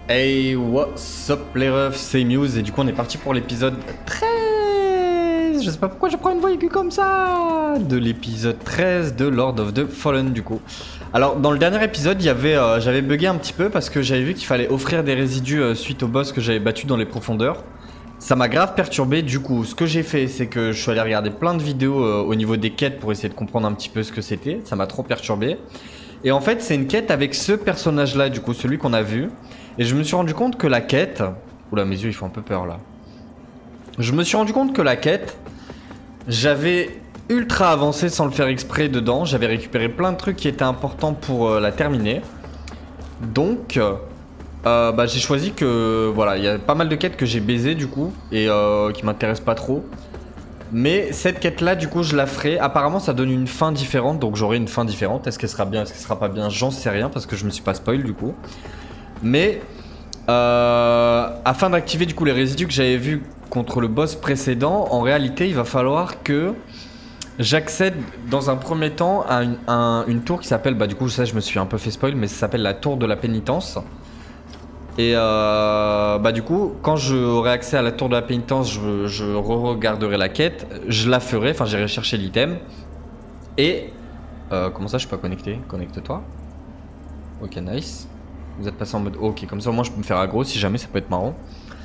Hey, what's up les refs, c'est Muse et du coup on est parti pour l'épisode 13. Je sais pas pourquoi je prends une voix aiguë comme ça. De l'épisode 13 de Lord of the Fallen du coup. Alors dans le dernier épisode j'avais bugué un petit peu parce que j'avais vu qu'il fallait offrir des résidus suite au boss que j'avais battu dans les profondeurs. Ça m'a grave perturbé, du coup ce que j'ai fait c'est que je suis allé regarder plein de vidéos au niveau des quêtes pour essayer de comprendre un petit peu ce que c'était. Ça m'a trop perturbé. Et en fait c'est une quête avec ce personnage là du coup, celui qu'on a vu. Et je me suis rendu compte que la quête... Oula, mes yeux ils font un peu peur là. Je me suis rendu compte que la quête, j'avais ultra avancé sans le faire exprès dedans. J'avais récupéré plein de trucs qui étaient importants pour la terminer. Donc, j'ai choisi que... Voilà, il y a pas mal de quêtes que j'ai baisées du coup. Et qui m'intéressent pas trop. Mais cette quête là du coup je la ferai. Apparemment ça donne une fin différente. Donc j'aurai une fin différente. Est-ce qu'elle sera bien, est-ce qu'elle sera pas bien? J'en sais rien parce que je me suis pas spoil du coup. Mais afin d'activer du coup les résidus que j'avais vus contre le boss précédent, en réalité il va falloir que j'accède dans un premier temps à une tour qui s'appelle, du coup ça je me suis un peu fait spoil, mais ça s'appelle la tour de la pénitence. Et du coup quand j'aurai accès à la tour de la pénitence, je re-regarderai la quête, je la ferai, enfin j'irai chercher l'item. Et comment ça je suis pas connecté? Connecte-toi. Ok, nice. Vous êtes passé en mode ok, comme ça au moins je peux me faire aggro si jamais, ça peut être marrant.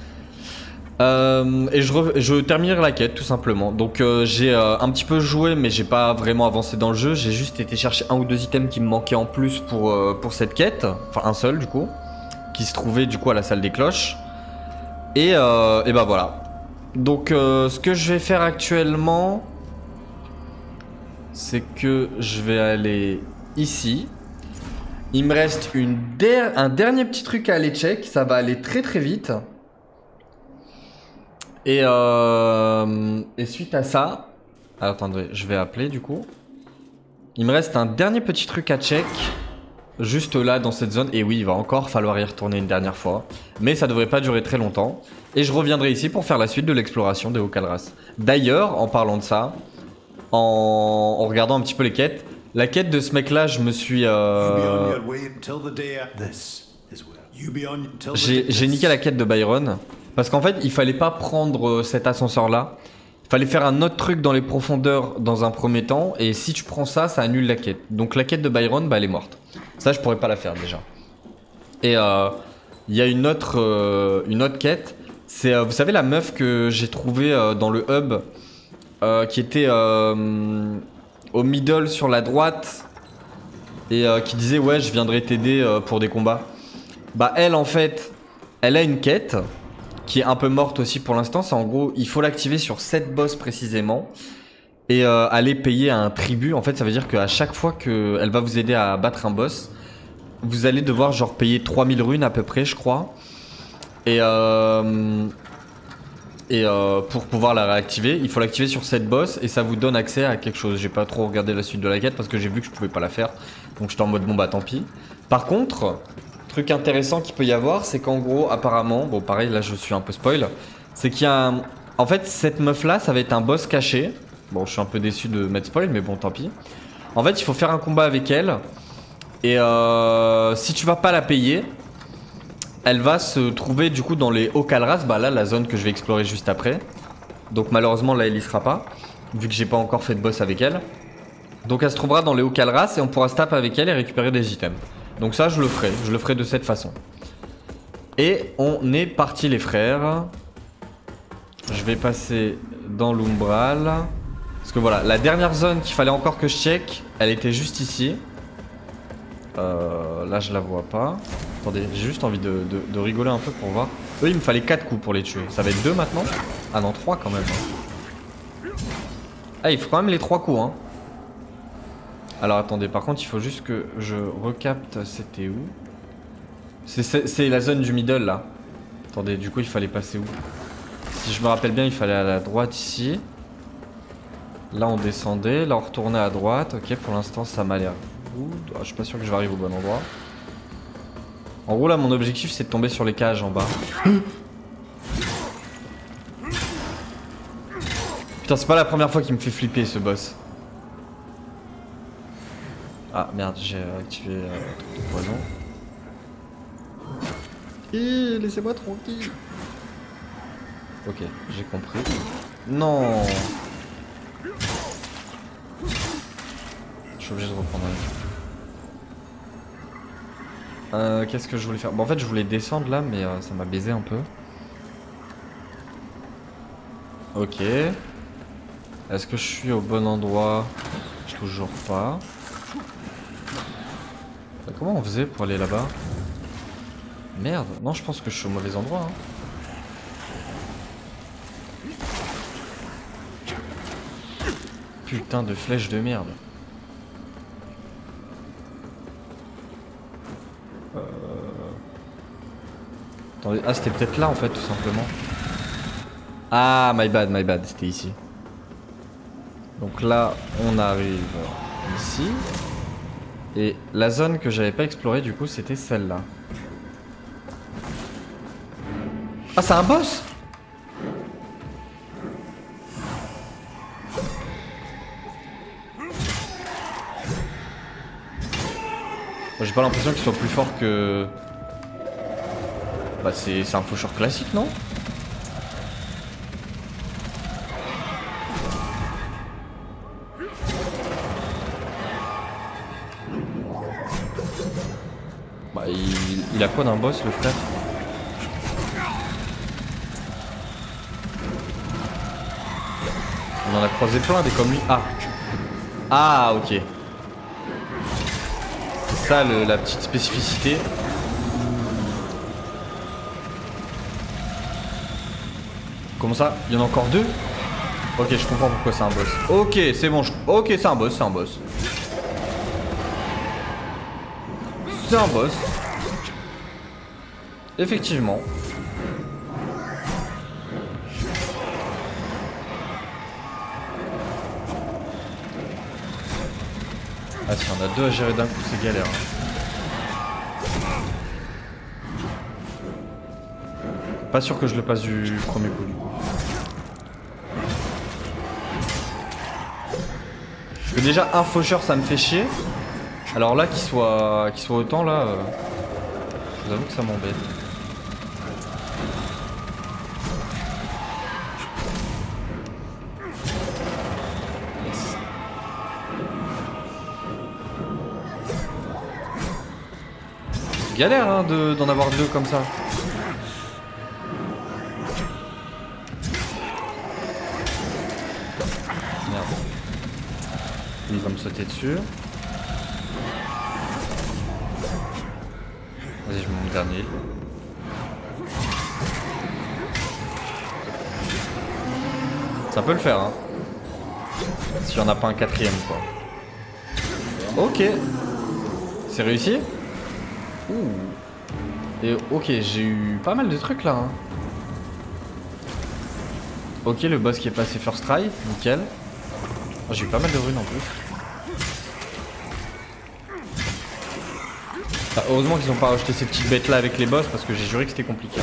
Et je terminerai la quête tout simplement. Donc j'ai un petit peu joué mais j'ai pas vraiment avancé dans le jeu. J'ai juste été chercher un ou deux items qui me manquaient en plus pour cette quête. Enfin un seul du coup. Qui se trouvait du coup à la salle des cloches. Et bah voilà. Donc ce que je vais faire actuellement, c'est que je vais aller ici. Il me reste un dernier petit truc à aller check. Ça va aller très très vite. Et suite à ça... Alors, attendez, je vais appeler du coup. Il me reste un dernier petit truc à check. Juste là dans cette zone. Et oui, il va encore falloir y retourner une dernière fois. Mais ça devrait pas durer très longtemps. Et je reviendrai ici pour faire la suite de l'exploration des Hauts-Calras. D'ailleurs, en parlant de ça, en regardant un petit peu les quêtes, la quête de ce mec là, je me suis... J'ai niqué la quête de Byron. Parce qu'en fait, il fallait pas prendre cet ascenseur là. Il fallait faire un autre truc dans les profondeurs dans un premier temps. Et si tu prends ça, ça annule la quête. Donc la quête de Byron, elle est morte. Ça, je pourrais pas la faire déjà. Et il y a une autre quête. C'est, vous savez, la meuf que j'ai trouvée dans le hub. Qui était au middle sur la droite. Et qui disait, ouais, je viendrai t'aider pour des combats. Bah elle, en fait, elle a une quête qui est un peu morte aussi pour l'instant. C'est en gros, il faut l'activer sur cette boss précisément. Et aller payer un tribut. En fait, ça veut dire qu'à chaque fois qu'elle va vous aider à battre un boss, vous allez devoir genre payer 3000 runes à peu près, je crois. Et pour pouvoir la réactiver, il faut l'activer sur cette boss et ça vous donne accès à quelque chose. J'ai pas trop regardé la suite de la quête parce que j'ai vu que je pouvais pas la faire. Donc j'étais en mode bon bah tant pis. Par contre, truc intéressant qu'il peut y avoir, c'est qu'en gros apparemment, bon pareil là je suis un peu spoil, c'est qu'il y a un... En fait cette meuf là ça va être un boss caché. Bon je suis un peu déçu de mettre spoil mais bon tant pis. En fait il faut faire un combat avec elle. Et si tu vas pas la payer, elle va se trouver du coup dans les Hauts-Calras, bah là la zone que je vais explorer juste après. Donc malheureusement là elle y sera pas, vu que j'ai pas encore fait de boss avec elle. Donc elle se trouvera dans les Hauts-Calras et on pourra se taper avec elle et récupérer des items. Donc ça je le ferai de cette façon. Et on est parti les frères. Je vais passer dans l'Umbral. Parce que voilà, la dernière zone qu'il fallait encore que je check, elle était juste ici. Là je la vois pas. Attendez, j'ai juste envie de rigoler un peu pour voir. Eux il me fallait 4 coups pour les tuer. Ça va être 2 maintenant? Ah non, 3 quand même. Ah il faut quand même les 3 coups hein. Alors attendez, par contre il faut juste que je recapte. C'était où? C'est la zone du middle là. Attendez, du coup il fallait passer où? Si je me rappelle bien il fallait aller à la droite ici. Là on descendait, là on retournait à droite. Ok, pour l'instant ça m'a l'air good. Je suis pas sûr que je vais arriver au bon endroit. En gros là mon objectif c'est de tomber sur les cages en bas. Putain c'est pas la première fois qu'il me fait flipper ce boss. Ah merde j'ai activé le truc de poison. tranquille, laissez-moi tranquille. Ok, j'ai compris. Non. Je suis obligé de reprendre un. Qu'est-ce que je voulais faire? Bon, en fait, je voulais descendre là, mais ça m'a baisé un peu. Ok. Est-ce que je suis au bon endroit? Toujours pas. Comment on faisait pour aller là-bas? Merde, non, je pense que je suis au mauvais endroit. Hein. Putain de flèche de merde. Attendez, ah c'était peut-être là en fait tout simplement. Ah my bad, c'était ici. Donc là on arrive ici. Et la zone que j'avais pas explorée du coup c'était celle-là. Ah c'est un boss! J'ai pas l'impression qu'il soit plus fort que... Bah c'est un faucheur classique non? Bah il a quoi d'un boss le frère? On en a croisé plein des comme lui. Ah! Ah ok. C'est ça la petite spécificité. Comment ça? Il y en a encore deux? Ok, je comprends pourquoi c'est un boss. Ok, c'est bon. Ok, c'est un boss, c'est un boss. C'est un boss. Effectivement. Ah si on a deux à gérer d'un coup, c'est galère. Pas sûr que je le passe du premier coup du coup. Parce que déjà un faucheur ça me fait chier. Alors là qu'il soit autant là, je vous avoue que ça m'embête. Yes. Galère hein d'en avoir deux comme ça. Il va me sauter dessus. Vas-y, je me mets le dernier. Ça peut le faire, hein. Si y'en a pas un quatrième, quoi. Ok. C'est réussi. Ouh. Et ok, j'ai eu pas mal de trucs là. Hein. Ok, le boss qui est passé first try, nickel. Oh, j'ai eu pas mal de runes en plus. Ah, heureusement qu'ils ont pas rajouté ces petites bêtes là avec les boss parce que j'ai juré que c'était compliqué.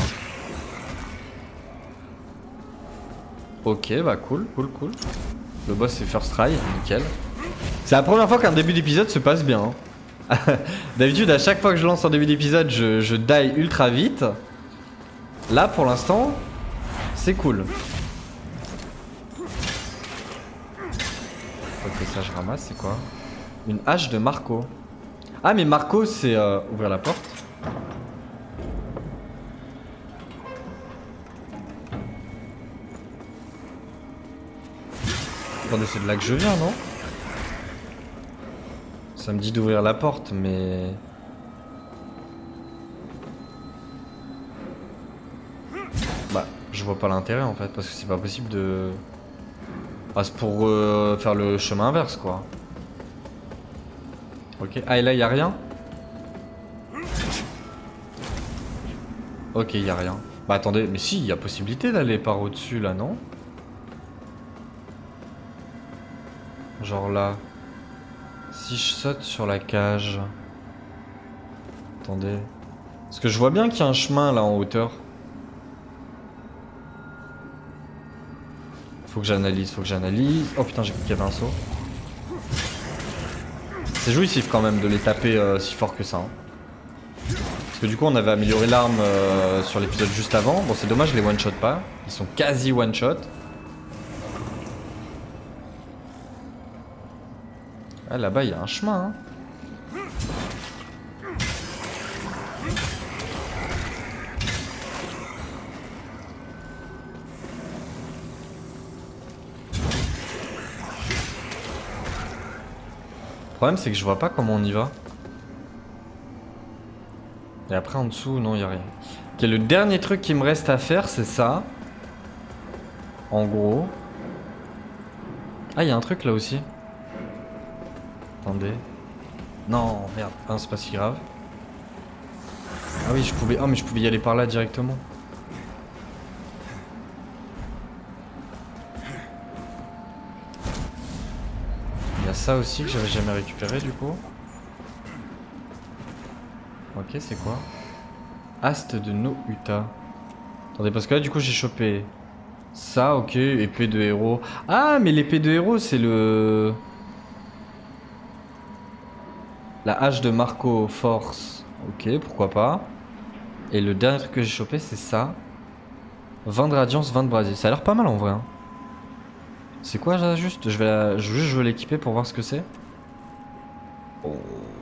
Ok, bah cool. Le boss c'est first try, nickel. C'est la première fois qu'un début d'épisode se passe bien. Hein. D'habitude, à chaque fois que je lance un début d'épisode, je die ultra vite. Là, pour l'instant, c'est cool. Ok, ça je ramasse, c'est quoi? Une hache de Marco. Ah, mais Marco, c'est ouvrir la porte. Attendez, c'est de là que je viens, non? Ça me dit d'ouvrir la porte, mais... Bah, je vois pas l'intérêt en fait, parce que c'est pas possible de... Ah, c'est pour faire le chemin inverse, quoi. Ok, ah et là, y'a rien? Ok, y'a rien. Bah attendez, mais si, y'a possibilité d'aller par au-dessus, là, non? Genre là... Si je saute sur la cage... Attendez... Parce que je vois bien qu'il y a un chemin, là, en hauteur. Faut que j'analyse. Oh putain, j'ai cru qu'il y avait un saut. C'est jouissif quand même de les taper si fort que ça. Hein. Parce que du coup on avait amélioré l'arme sur l'épisode juste avant. Bon c'est dommage, je les one-shot pas. Ils sont quasi one-shot. Ah là-bas il y a un chemin hein. Le problème c'est que je vois pas comment on y va. Et après en dessous, non, il n'y a rien. Ok, le dernier truc qui me reste à faire, c'est ça. En gros. Ah, il y a un truc là aussi. Attendez. Non, merde. Ah, c'est pas si grave. Ah oui, je pouvais... Oh, mais je pouvais y aller par là directement. Il y a ça aussi que j'avais jamais récupéré du coup. Ok, c'est quoi? Ast de Nohuta. Attendez, parce que là, du coup, j'ai chopé ça, ok, épée de héros. Ah, mais l'épée de héros, c'est le... La hache de Marco Force. Ok, pourquoi pas. Et le dernier truc que j'ai chopé, c'est ça. 20 de radiance, 20 de brasier. Ça a l'air pas mal en vrai. Hein. C'est quoi, ça, juste? Je veux l'équiper pour voir ce que c'est. Oh.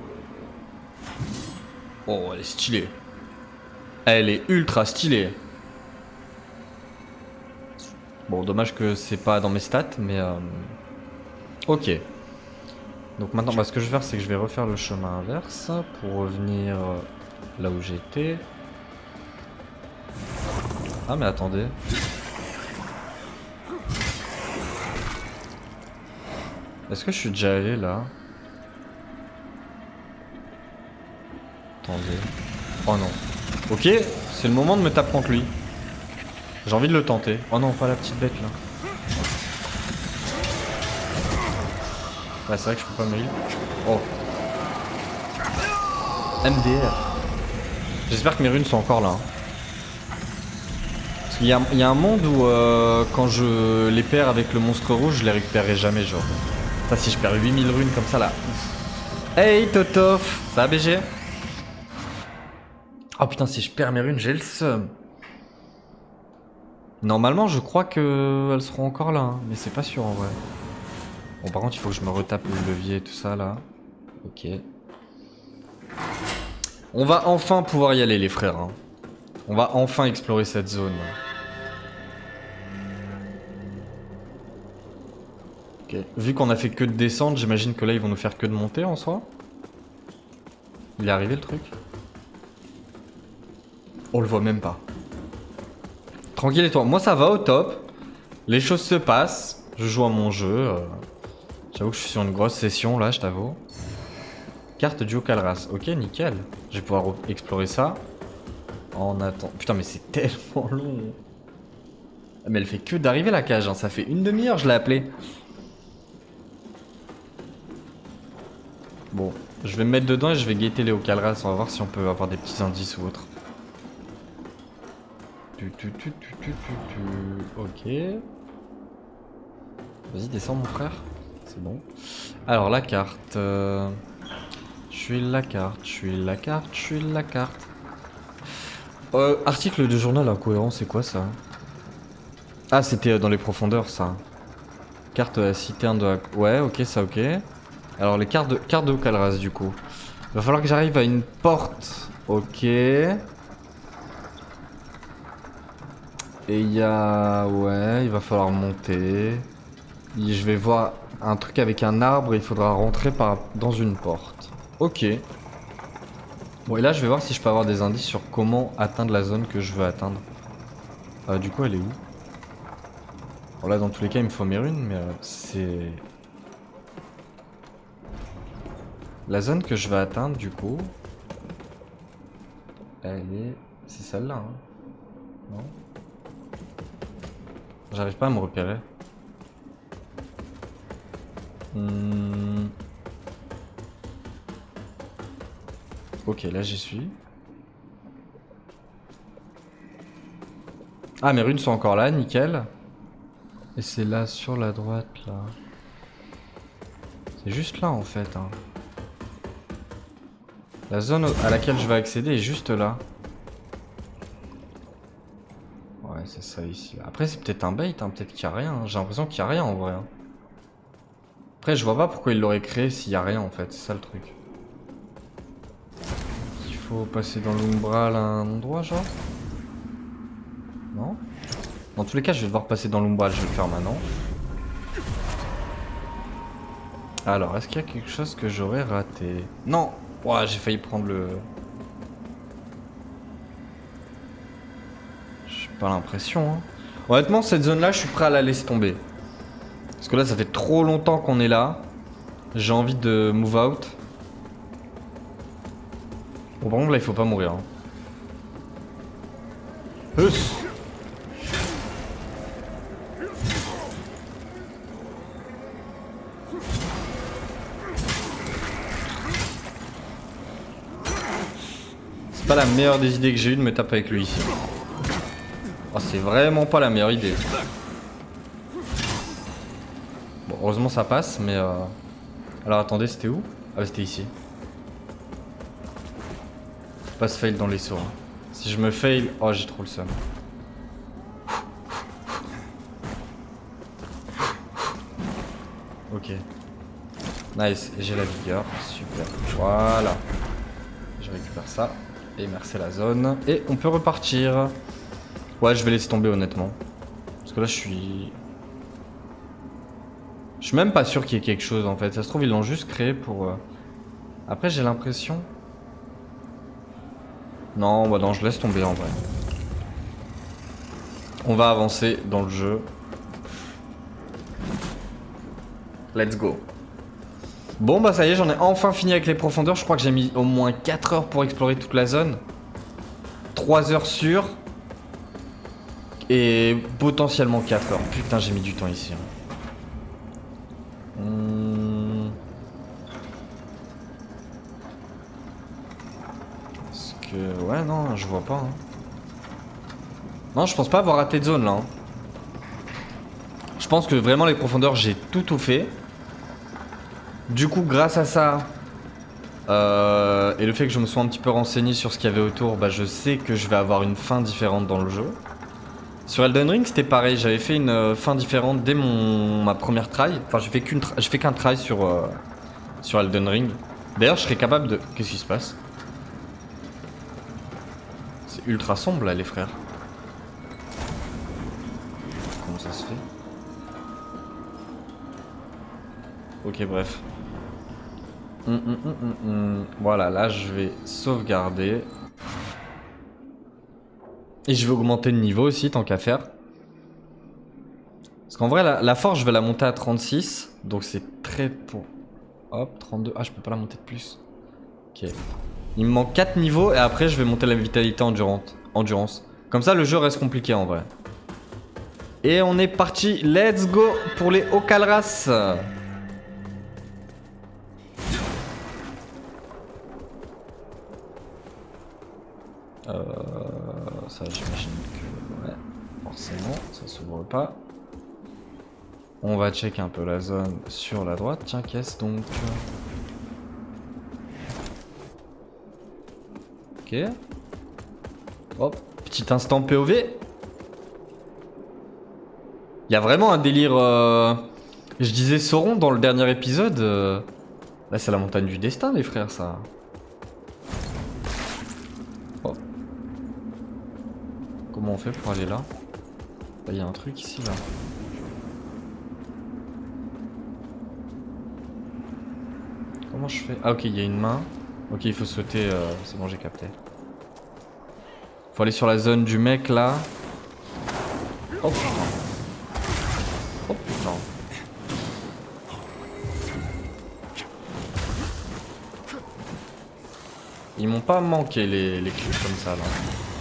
Oh, elle est stylée. Elle est ultra stylée. Bon, dommage que c'est pas dans mes stats, mais... Ok. Donc maintenant, bah, ce que je vais faire, c'est que je vais refaire le chemin inverse pour revenir là où j'étais. Ah, mais attendez. Est-ce que je suis déjà allé là? Attendez. Oh non. Ok, c'est le moment de me taper contre lui. J'ai envie de le tenter. Oh non, pas la petite bête là. Ouais, c'est vrai que je peux pas me heal. Oh. MDR. J'espère que mes runes sont encore là. Hein. Parce qu'il y a un monde où quand je les perds avec le monstre rouge, je les récupérerai jamais, genre. Ça, si je perds 8000 runes comme ça là. Hey Totof, ça va BG? Oh putain, si je perds mes runes, j'ai le seum. Normalement, je crois qu'elles seront encore là, hein, mais c'est pas sûr en vrai. Bon, par contre, il faut que je me retape le levier et tout ça là. Ok. On va enfin pouvoir y aller, les frères. Hein. On va enfin explorer cette zone. Ok. Vu qu'on a fait que de descendre, j'imagine que là, ils vont nous faire que de monter en soi. Il est arrivé le truc? On le voit même pas. Tranquille et toi. Moi, ça va au top. Les choses se passent. Je joue à mon jeu. J'avoue que je suis sur une grosse session là, je t'avoue. Carte du Calras. Ok, nickel. Je vais pouvoir explorer ça. En attendant. Putain, mais c'est tellement long. Mais elle fait que d'arriver la cage. Hein. Ça fait une demi-heure, je l'ai appelée. Bon, je vais me mettre dedans et je vais guetter les Ocalras. On va voir si on peut avoir des petits indices ou autre. Ok. Vas-y, descends mon frère. C'est bon. Alors la carte. Je suis la carte, je suis la carte, je suis la carte. Article de journal incohérent, c'est quoi ça? Ah, c'était dans les profondeurs ça. Carte citerne de... Ouais, ok, ça ok. Alors les cartes de Calras du coup. Il va falloir que j'arrive à une porte. Ok. Et il y a... Ouais, il va falloir monter. Je vais voir un truc avec un arbre et il faudra rentrer dans une porte. Ok. Bon et là je vais voir si je peux avoir des indices sur comment atteindre la zone que je veux atteindre. Du coup elle est où? Bon là dans tous les cas il me faut mes runes mais c'est... La zone que je vais atteindre du coup... Elle est... C'est celle-là hein? Non? J'arrive pas à me repérer. Ok, là j'y suis. Ah, mes runes sont encore là, nickel. Et c'est là, sur la droite, là. C'est juste là, en fait. Hein. La zone à laquelle je vais accéder est juste là. Ouais, c'est ça ici. Après, c'est peut-être un bait, hein. Peut-être qu'il n'y a rien. J'ai l'impression qu'il n'y a rien en vrai. Après, je vois pas pourquoi il l'aurait créé s'il n'y a rien en fait. C'est ça le truc. Il faut passer dans l'umbral à un endroit, genre? Non? Dans tous les cas, je vais devoir passer dans l'umbral. Je vais le faire maintenant. Alors, est-ce qu'il y a quelque chose que j'aurais raté? Non! Ouah, j'ai failli prendre le... J'ai pas l'impression, hein. Honnêtement, cette zone-là, je suis prêt à la laisser tomber. Parce que là, ça fait trop longtemps qu'on est là. J'ai envie de move out. Bon, par contre, là, il faut pas mourir. Hein. C'est pas la meilleure des idées que j'ai eu de me taper avec lui ici. Oh, c'est vraiment pas la meilleure idée. Bon, heureusement ça passe, mais alors attendez, c'était où? Ah, c'était ici. Faut pas se fail dans les sauts. Hein. Si je me fail... Oh, j'ai trop le seum. Ok. Nice, j'ai la vigueur. Super. Voilà. Je récupère ça. Et merci la zone. Et on peut repartir. Ouais, je vais laisser tomber honnêtement. Parce que là, je suis même pas sûr qu'il y ait quelque chose en fait. Ça se trouve, ils l'ont juste créé pour... Après, j'ai l'impression... Non, bah non, je laisse tomber en vrai. On va avancer dans le jeu. Let's go. Bon, bah ça y est, j'en ai enfin fini avec les profondeurs. Je crois que j'ai mis au moins 4 heures pour explorer toute la zone. 3 heures sûres. Et potentiellement 4 heures. Putain, j'ai mis du temps ici. Hein. Parce que... Ouais, non, je vois pas. Hein. Non, je pense pas avoir raté de zone là. Hein. Je pense que vraiment les profondeurs, j'ai tout fait. Du coup, grâce à ça... et le fait que je me sois un petit peu renseigné sur ce qu'il y avait autour, bah je sais que je vais avoir une fin différente dans le jeu. Sur Elden Ring, c'était pareil, j'avais fait une fin différente dès ma première try. Enfin, j'ai fait qu'un try sur Elden Ring. D'ailleurs, je serais capable de... Qu'est-ce qui se passe? C'est ultra sombre là, les frères. Comment ça se fait? Ok, bref. Voilà, là je vais sauvegarder. Et je vais augmenter le niveau aussi, tant qu'à faire. Parce qu'en vrai, la force, je vais la monter à 36. Donc c'est très pour... Hop, 32. Ah, je peux pas la monter de plus. Ok. Il me manque 4 niveaux et après, je vais monter la vitalité endurance. Comme ça, le jeu reste compliqué en vrai. Et on est parti. Let's go pour les Ocalras. Ça j'imagine que... Ouais, forcément, ça s'ouvre pas. On va check un peu la zone sur la droite. Tiens, qu'est-ce donc? Ok. Hop, petit instant POV. Il y a vraiment un délire... Je disais Sauron dans le dernier épisode. Là, c'est la montagne du destin, les frères, ça. Comment on fait pour aller là? Il y a un truc ici là. Comment je fais? Ah ok, il y a une main. Ok, il faut sauter. C'est bon, j'ai capté. Faut aller sur la zone du mec là. Oh putain. Oh putain. Ils m'ont pas manqué les cubes comme ça là.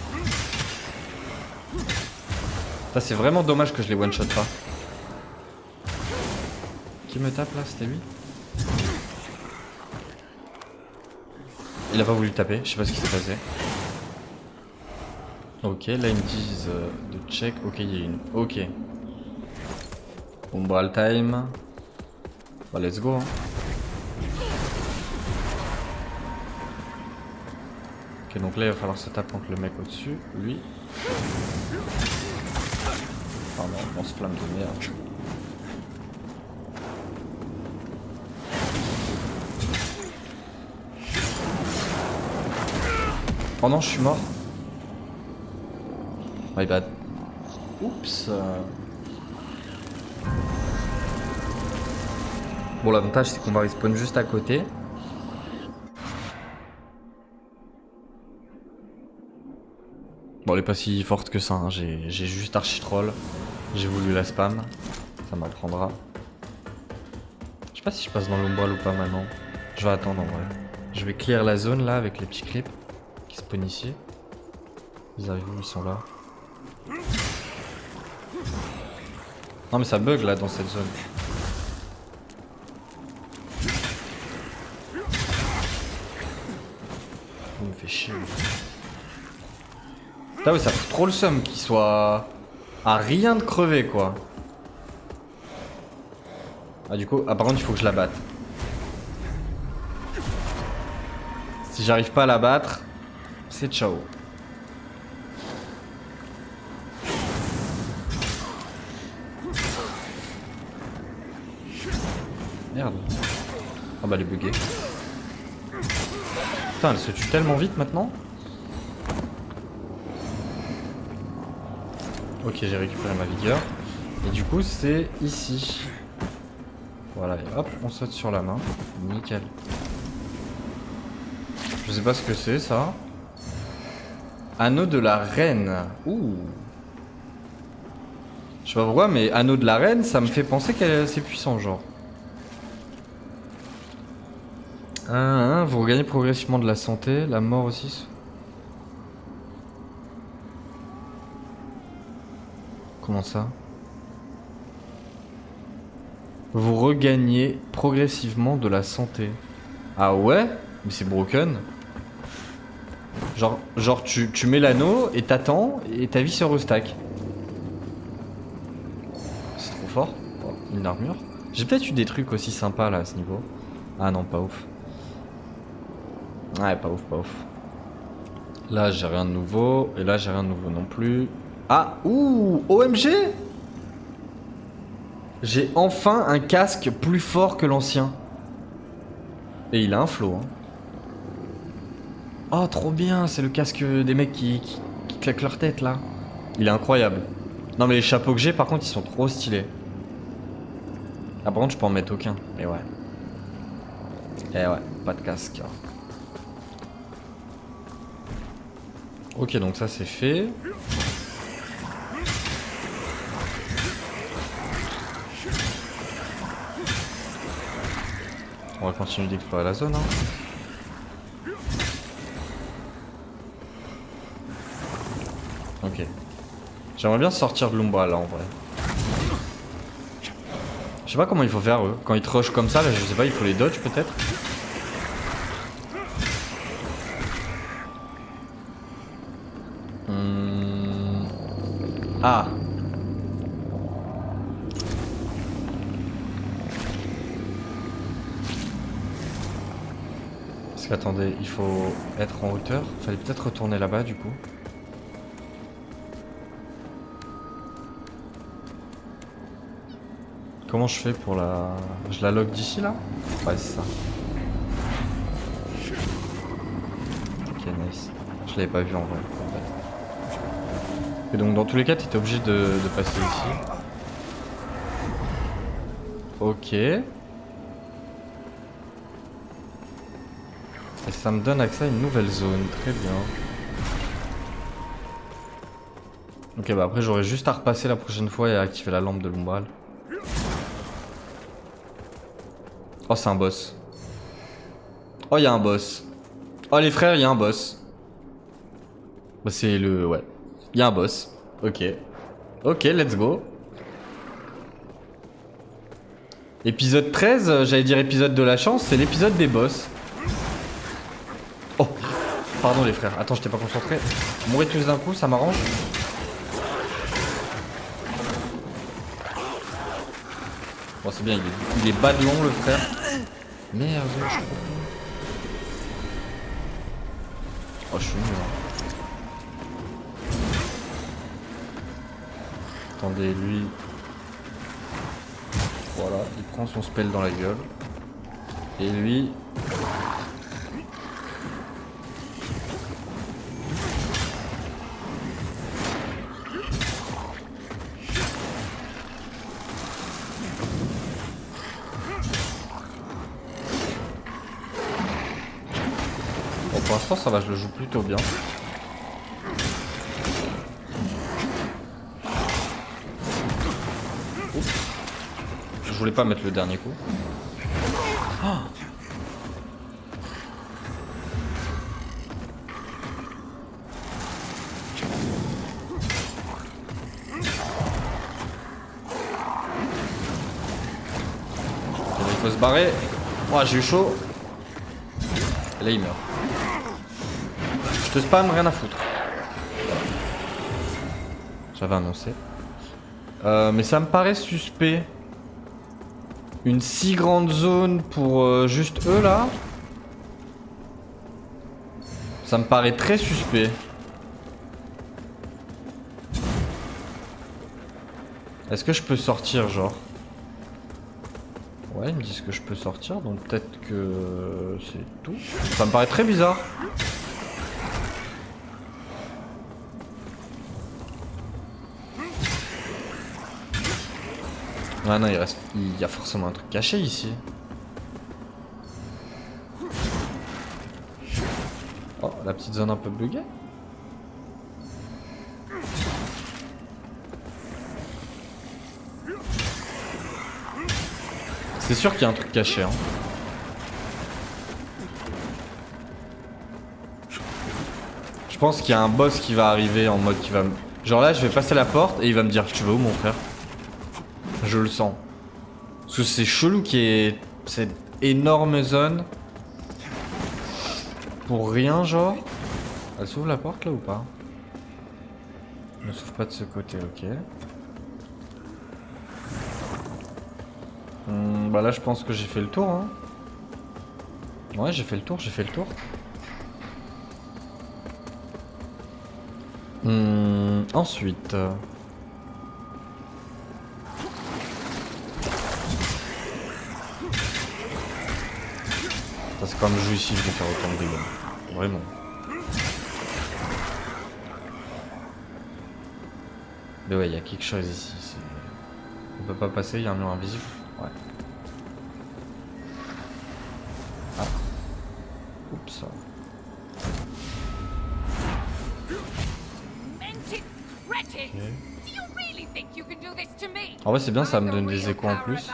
Ça c'est vraiment dommage que je les one shot pas. Qui me tape là? C'était lui? Il a pas voulu taper, je sais pas ce qui s'est passé. Ok, là ils me disent de check. Ok, il y a une. Ok. Umbral time. Bah let's go. Hein. Ok, donc là il va falloir se taper contre le mec au-dessus. Lui. Pardon, on se flamme de merde. Oh non, je suis mort. My bad. Oups. Bon, l'avantage c'est qu'on va respawn juste à côté. Bon, elle est pas si forte que ça, hein. J'ai juste archi troll. J'ai voulu la spam. Ça m'apprendra. Je sais pas si je passe dans l'umbral ou pas maintenant. Je vais attendre en vrai. Je vais clear la zone là avec les petits clips qui spawn ici. Ils arrivent où? Ils sont là. Non mais ça bug là dans cette zone. Il me fait chier. Putain ouais, ça fout trop le seum qu'il soit à rien de crever quoi. Ah du coup, par contre il faut que je la batte. Si j'arrive pas à la battre, c'est ciao. Merde. Ah bah elle est buggée. Putain, elle se tue tellement vite maintenant. Ok, j'ai récupéré ma vigueur. Et du coup, c'est ici. Voilà, et hop, on saute sur la main. Nickel. Je sais pas ce que c'est ça. Anneau de la reine. Ouh. Je sais pas pourquoi, mais anneau de la reine, ça me fait penser qu'elle est assez puissante, genre. Vous regagnez progressivement de la santé, la mort aussi. Comment ça? Vous regagnez progressivement de la santé. Ah ouais? Mais c'est broken. Genre tu mets l'anneau et t'attends et ta vie se restack. C'est trop fort. Oh, une armure. J'ai peut-être eu des trucs aussi sympas là à ce niveau. Ah non, pas ouf. Ouais, pas ouf, pas ouf. Là j'ai rien de nouveau. Et là j'ai rien de nouveau non plus. Ah, ouh, OMG! J'ai enfin un casque plus fort que l'ancien. Et il a un flow. Hein. Oh, trop bien, c'est le casque des mecs qui claquent leur tête là. Il est incroyable. Non mais les chapeaux que j'ai par contre ils sont trop stylés. Ah par contre je peux en mettre aucun. Et ouais. Eh ouais, pas de casque. Ok donc ça c'est fait. On va continuer d'explorer la zone. Hein. Ok. J'aimerais bien sortir de l'umbral là en vrai. Je sais pas comment il faut faire eux. Quand ils te rushent comme ça, là je sais pas, il faut les dodge peut-être. Ah. Parce qu'attendez, il faut être en hauteur. Fallait peut-être retourner là-bas du coup. Comment je fais pour la... Je la log d'ici là? Ouais c'est ça. Ok nice. Je l'avais pas vu en vrai. Et donc dans tous les cas t'étais obligé de passer ici. Ok. Et ça me donne accès à une nouvelle zone, très bien. Ok bah après j'aurais juste à repasser la prochaine fois et à activer la lampe de l'umbral. Oh c'est un boss. Oh il y a un boss. Oh les frères il y a un boss. Bah c'est le... ouais. Il y a un boss. Ok. Ok let's go. Épisode 13, j'allais dire épisode de la chance, c'est l'épisode des boss. Oh pardon les frères, attends j'étais pas concentré. Mourrez tous d'un coup, ça m'arrange. Bon c'est bien, il est bas de long le frère. Merde, je suis trop con. Oh, je suis nul. Hein. Attendez, lui. Voilà, il prend son spell dans la gueule. Et lui. Bon, pour l'instant, ça va, je le joue plutôt bien. Je voulais pas mettre le dernier coup. Oh, il faut se barrer. Oh, j'ai eu chaud. Et là, il meurt. Je te spam, rien à foutre. J'avais annoncé. Mais ça me paraît suspect. Une si grande zone pour juste eux là. Ça me paraît très suspect. Est-ce que je peux sortir genre? Ouais, ils me disent que je peux sortir, donc peut-être que c'est tout. Ça me paraît très bizarre. Ah non, il y a forcément un truc caché ici. Oh, la petite zone un peu buggée. C'est sûr qu'il y a un truc caché, hein. Je pense qu'il y a un boss qui va arriver en mode qui va me... Genre là, je vais passer la porte et il va me dire « Tu vas où, mon frère ?» Je le sens. Parce que c'est chelou qu'il y ait cette énorme zone. Pour rien, genre. Elle s'ouvre la porte là ou pas? Elle ne s'ouvre pas de ce côté, ok. Bah là, je pense que j'ai fait le tour, hein. Ouais, j'ai fait le tour, j'ai fait le tour. Ensuite... C'est comme je joue ici, je vais faire autant de dégâts. Vraiment. Mais ouais, il y a quelque chose ici. On peut pas passer, il y a un mur invisible. Ouais. Ah. Oups. Okay. En vrai, c'est bien, ça me donne des échos en plus.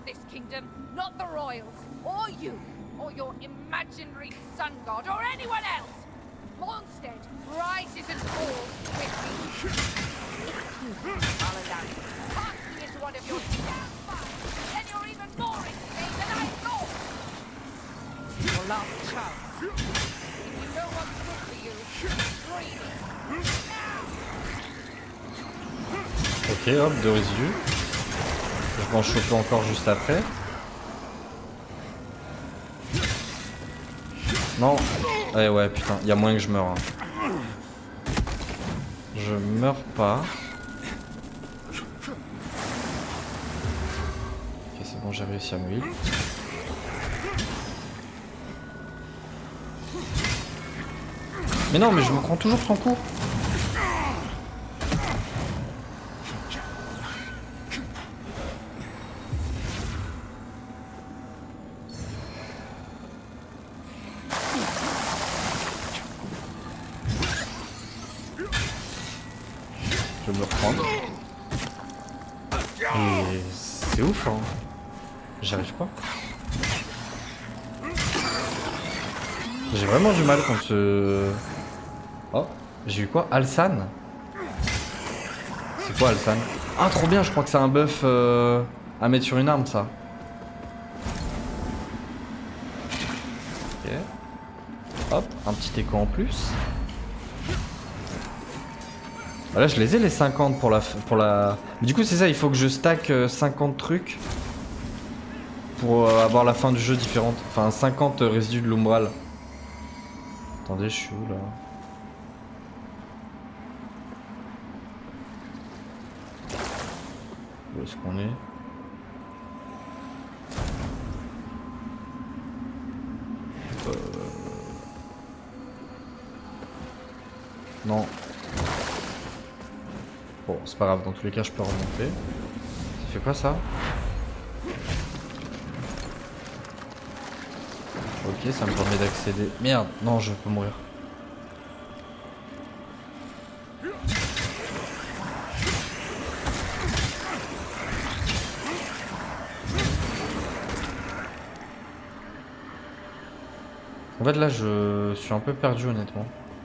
Or your imaginary sun god, or anyone else. Mondstadt rises and falls with me. I'll allow you to pass me into one of your damn fights, then you're even more insane than I thought. Your last chance. If you know what's good for you, scream now. Ok, hop, 2 résidus. Je vais en choper encore juste après. Non. Eh ouais, putain, il y a moyen que je meure. Hein. Je meurs pas. Ok, c'est bon, j'ai réussi à me heal. Mais non, mais je me prends toujours son coup. Je vais me reprendre. Et c'est ouf, hein. J'arrive pas. J'ai vraiment du mal contre ce... Oh, j'ai eu quoi? Alsan? C'est quoi Alsan? Ah, trop bien, je crois que c'est un buff à mettre sur une arme, ça. Ok. Hop, un petit écho en plus. Là je les ai les 50 pour la... Mais du coup c'est ça, il faut que je stack 50 trucs pour avoir la fin du jeu différente. Enfin 50 résidus de l'umbral. Attendez, je suis où là? Où est-ce qu'on est? Non. Bon, c'est pas grave, dans tous les cas, je peux remonter. Ça fait quoi ça? Ok, ça me permet d'accéder. Merde, non, je peux mourir. En fait, là, je suis un peu perdu, honnêtement.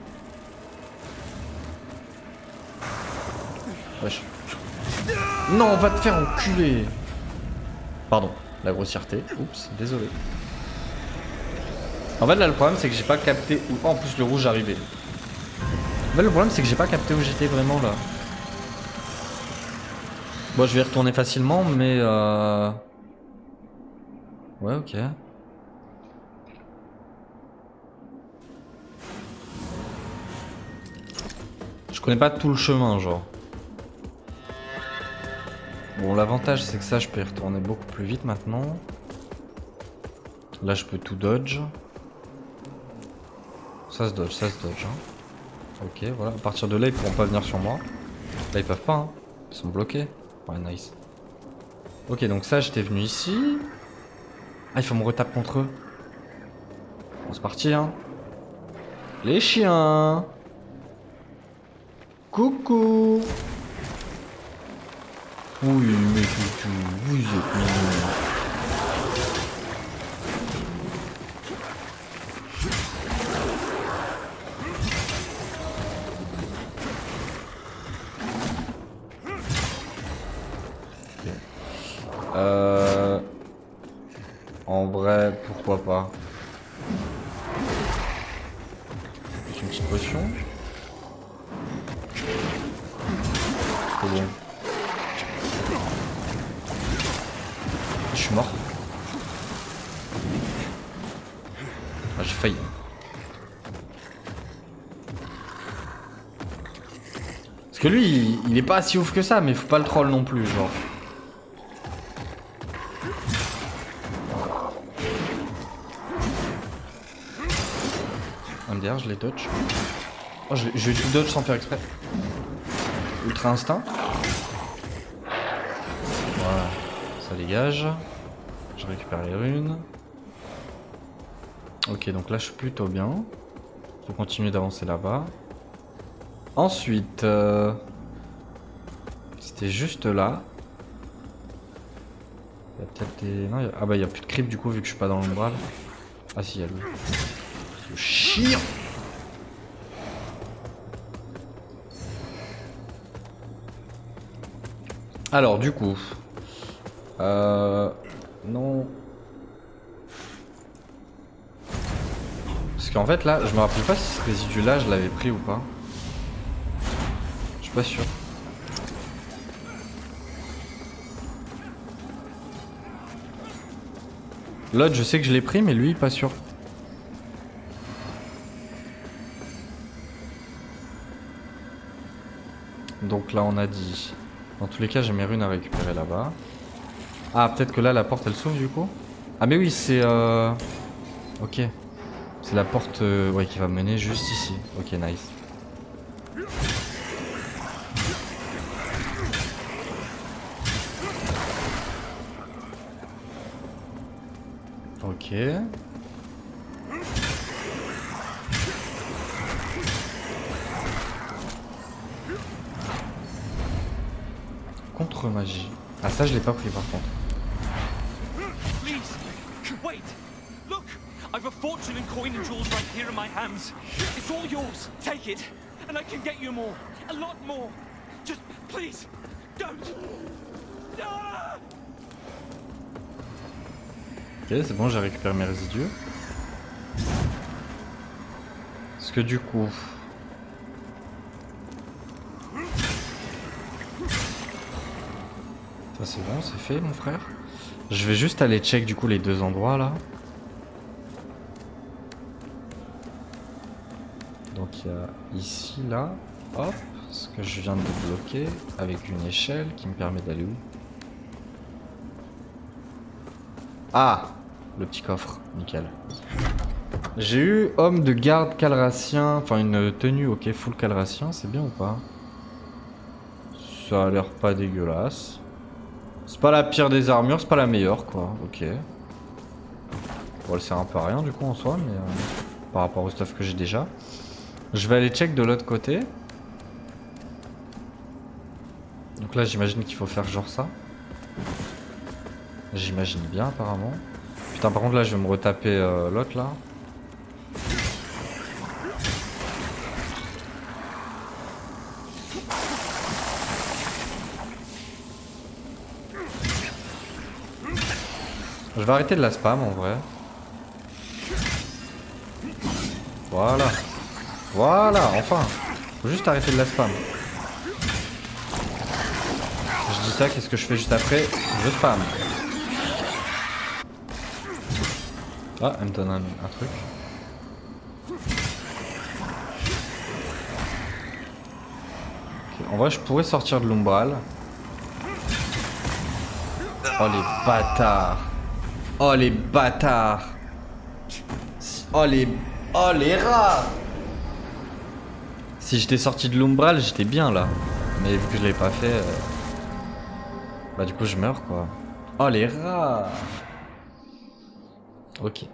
Wesh. Non, on va te faire enculer. Pardon, la grossièreté. Oups, désolé. En fait, là, le problème, c'est que j'ai pas capté où... Oh, en plus, le rouge arrivait. En fait, le problème, c'est que j'ai pas capté où j'étais vraiment, là. Bon, je vais y retourner facilement, mais... Ouais, ok. Je connais pas tout le chemin, genre. Bon, l'avantage, c'est que ça, je peux y retourner beaucoup plus vite maintenant. Là, je peux tout dodge. Ça se dodge, hein. Ok, voilà. À partir de là, ils pourront pas venir sur moi. Là, ils peuvent pas, hein. Ils sont bloqués. Ouais, nice. Ok, donc ça, j'étais venu ici. Ah, il faut me retaper contre eux. Bon, c'est parti, hein. Les chiens. Coucou. Oui, mais toutou, vous êtes mignons. En vrai, pourquoi pas. Juste une petite potion. C'est bon. Je suis mort. Ah, j'ai failli. Parce que lui, il est pas si ouf que ça, mais faut pas le troll non plus, genre. MDR, je les dodge. Oh, je vais tout dodge sans faire exprès. Ultra instinct. Voilà, ça dégage. Je récupère les runes. Ok, donc là je suis plutôt bien. Je vais continuer d'avancer là-bas. Ensuite, c'était juste là. Il y a peut-être des... Non, ah bah il n'y a plus de creep du coup vu que je suis pas dans l'umbral. Ah si, il y a lui. Le chien. Alors du coup... Non... Parce qu'en fait là, je me rappelle pas si ce résidu là je l'avais pris ou pas. Je suis pas sûr. L'autre je sais que je l'ai pris mais lui pas sûr. Donc là on a dit... Dans tous les cas j'ai mes runes à récupérer là-bas. Ah peut-être que là la porte elle s'ouvre du coup. Ah mais oui c'est... Ok. C'est la porte ouais, qui va mener juste ici. Ok, nice. Ok. Contre magie. Ah ça je l'ai pas pris par contre. I've a fortune in coin and jewels right here in my hands. It's all yours. Take it, and I can get you more. A lot more. Just, please, don't. Ah! Ok, c'est bon, j'ai récupéré mes résidus. Parce que du coup... Ça c'est bon, c'est fait mon frère. Je vais juste aller check du coup les deux endroits là. Donc il y a ici, là, hop, ce que je viens de débloquer avec une échelle qui me permet d'aller où? Ah, le petit coffre, nickel. J'ai eu homme de garde calracien, enfin une tenue, ok, full calracien, c'est bien ou pas? Ça a l'air pas dégueulasse. C'est pas la pire des armures, c'est pas la meilleure quoi, ok. Bon, elle sert un peu à rien du coup en soi, mais par rapport au stuff que j'ai déjà. Je vais aller check de l'autre côté. Donc là j'imagine qu'il faut faire genre ça. J'imagine bien apparemment. Putain par contre là je vais me retaper l'autre là. Je vais arrêter de la spam en vrai. Voilà. Voilà, enfin. Faut juste arrêter de la spam. Je dis ça, qu'est-ce que je fais juste après? Je spam. Ah, elle me donne un truc. Okay. En vrai, je pourrais sortir de l'umbral. Oh les bâtards. Oh les bâtards. Oh les rats. Si j'étais sorti de l'umbral, j'étais bien là. Mais vu que je l'ai pas fait, bah du coup je meurs quoi. Oh les rats. Ok.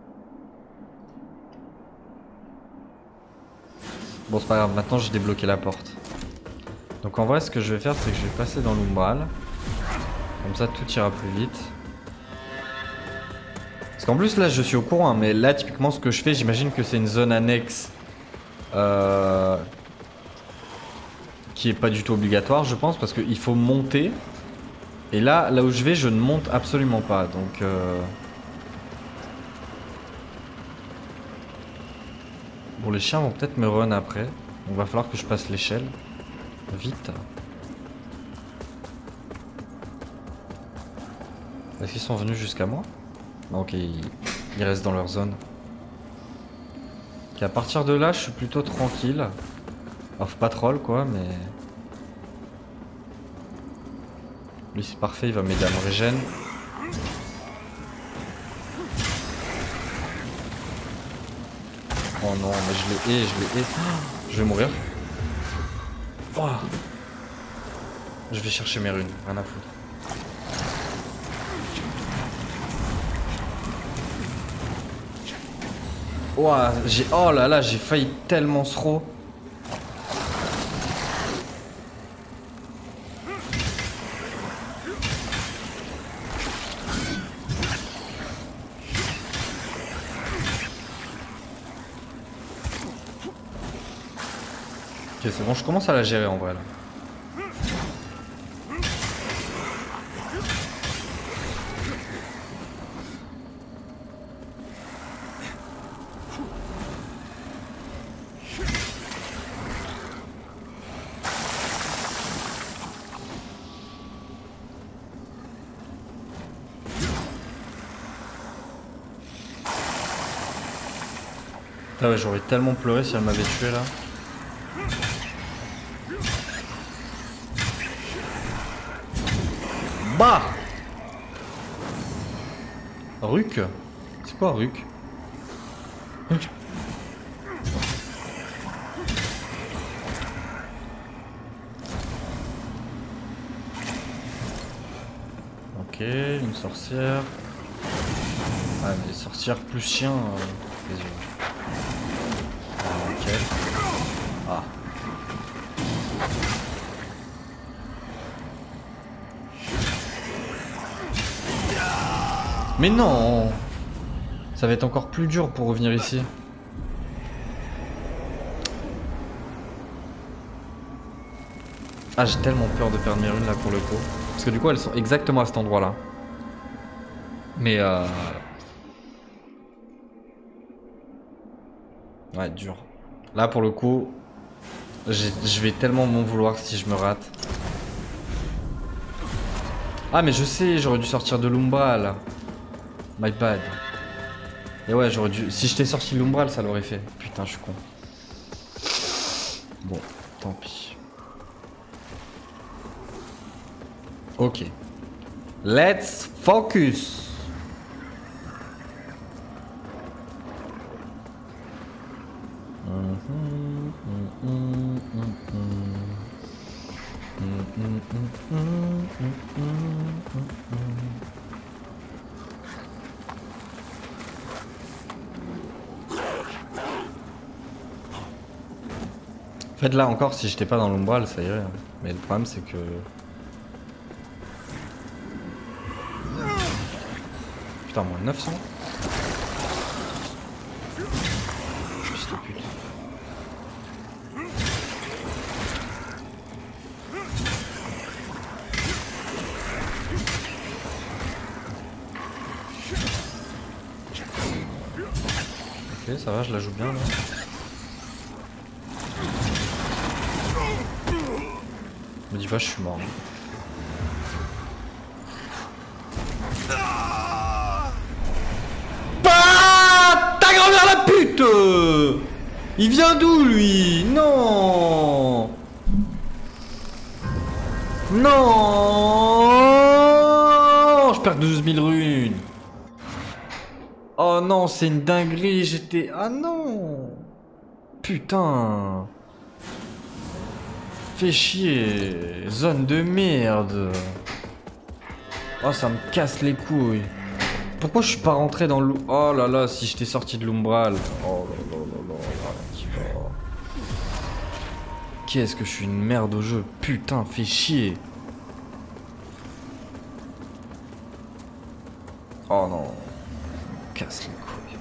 Bon c'est pas grave, maintenant j'ai débloqué la porte. Donc en vrai ce que je vais faire c'est que je vais passer dans l'umbral. Comme ça tout ira plus vite. Parce qu'en plus là je suis au courant, hein, mais là typiquement ce que je fais, j'imagine que c'est une zone annexe qui est pas du tout obligatoire je pense, parce qu'il faut monter. Et là où je vais, je ne monte absolument pas, donc bon les chiens vont peut-être me run après, donc va falloir que je passe l'échelle. Vite. Est-ce qu'ils sont venus jusqu'à moi? Non, ok, ils restent dans leur zone. Ok, à partir de là, je suis plutôt tranquille. Off patrol quoi, mais... Lui c'est parfait, il va m'aider à me régène. Oh non, mais je l'ai hais. Je vais mourir. Oh. Je vais chercher mes runes, rien à foutre. Ouah, oh là là, j'ai failli tellement throw. Ok, c'est bon, je commence à la gérer en vrai là. Ah ouais, j'aurais tellement pleuré si elle m'avait tué là. Bah Ruc. C'est quoi Ruc? Ok, une sorcière. Ah mais sorcière plus chien, les yeux. Ok. Ah. Mais non! Ça va être encore plus dur pour revenir ici. Ah, j'ai tellement peur de perdre mes runes là pour le coup. Parce que du coup, elles sont exactement à cet endroit là. Mais ouais, dur. Là pour le coup, je vais tellement m'en vouloir si je me rate. Ah mais je sais, j'aurais dû sortir de l'umbral. My bad. Et ouais, j'aurais dû... Si j'étais sorti de l'umbral, ça l'aurait fait. Putain, je suis con. Bon, tant pis. Ok. Let's focus. En fait là encore si j'étais pas dans l'umbral ça irait, hein. Mais le problème c'est que... Putain moins 900. Fils de pute. Ok ça va je la joue bien là. Me dis pas je suis mort. Ah, ta grand-mère la pute! Il vient d'où lui? Non! Non! Je perds 12 000 runes. Oh non, c'est une dinguerie, j'étais... Ah non! Putain! Fais chier, zone de merde. Oh ça me casse les couilles. Pourquoi je suis pas rentré dans l'eau? Oh là là, si j'étais sorti de l'umbral. Oh là là là là là. Qu'est-ce que je suis une merde au jeu. Putain, fais chier. Oh non. Casse les couilles.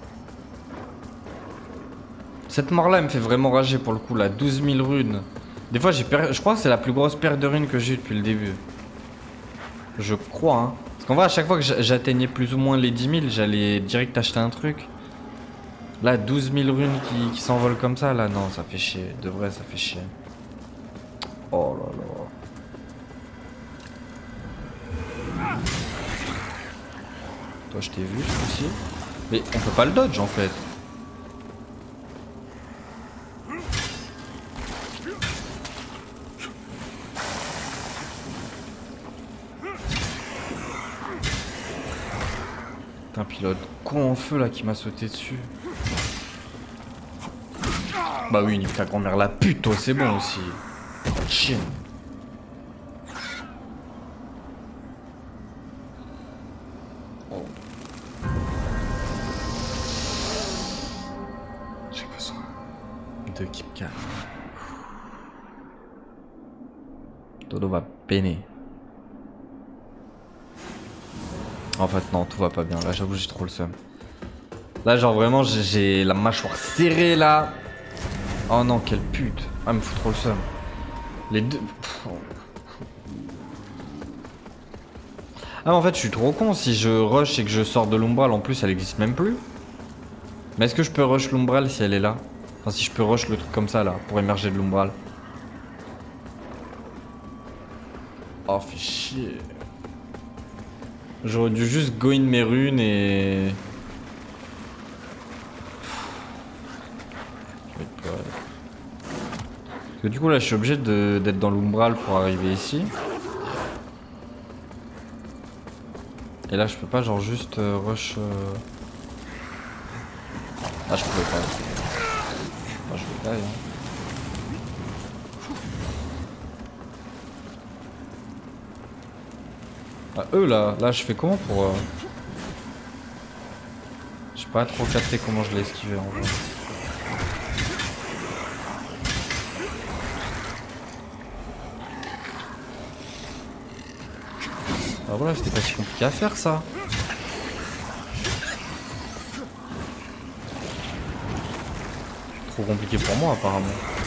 Cette mort là elle me fait vraiment rager pour le coup là. 12 000 runes. Des fois, je crois que c'est la plus grosse perte de runes que j'ai eu depuis le début. Je crois, hein. Parce qu'en vrai, à chaque fois que j'atteignais plus ou moins les 10 000, j'allais direct acheter un truc. Là, 12 000 runes qui s'envolent comme ça, là, non, ça fait chier. De vrai, ça fait chier. Oh là là. Toi, je t'ai vu, aussi. Mais on peut pas le dodge, en fait. Un pilote con en feu là qui m'a sauté dessus. Bah oui, nique ta grand-mère la pute, toi c'est bon aussi. Chien. Oh. J'ai besoin de Keep Calm. Dodo va peiner. En fait non, tout va pas bien, là j'avoue j'ai trop le seum. Là genre vraiment j'ai la mâchoire serrée là. Oh non quelle pute. Ah me fout trop le seum. Les deux... Ah mais en fait je suis trop con, si je rush et que je sors de l'umbral en plus elle existe même plus. Mais est-ce que je peux rush l'umbral si elle est là? Enfin si je peux rush le truc comme ça là, pour émerger de l'umbral. Oh fais chier. J'aurais dû juste go in mes runes et... Parce que du coup là je suis obligé d'être dans l'umbral pour arriver ici. Et là je peux pas genre juste rush... Ah je pouvais pas. Ah je peux pas hein. Ah, eux là je fais comment pour... J'ai pas trop capté comment je l'ai esquivé en vrai. Ah voilà, c'était pas si compliqué à faire ça. Trop compliqué pour moi apparemment.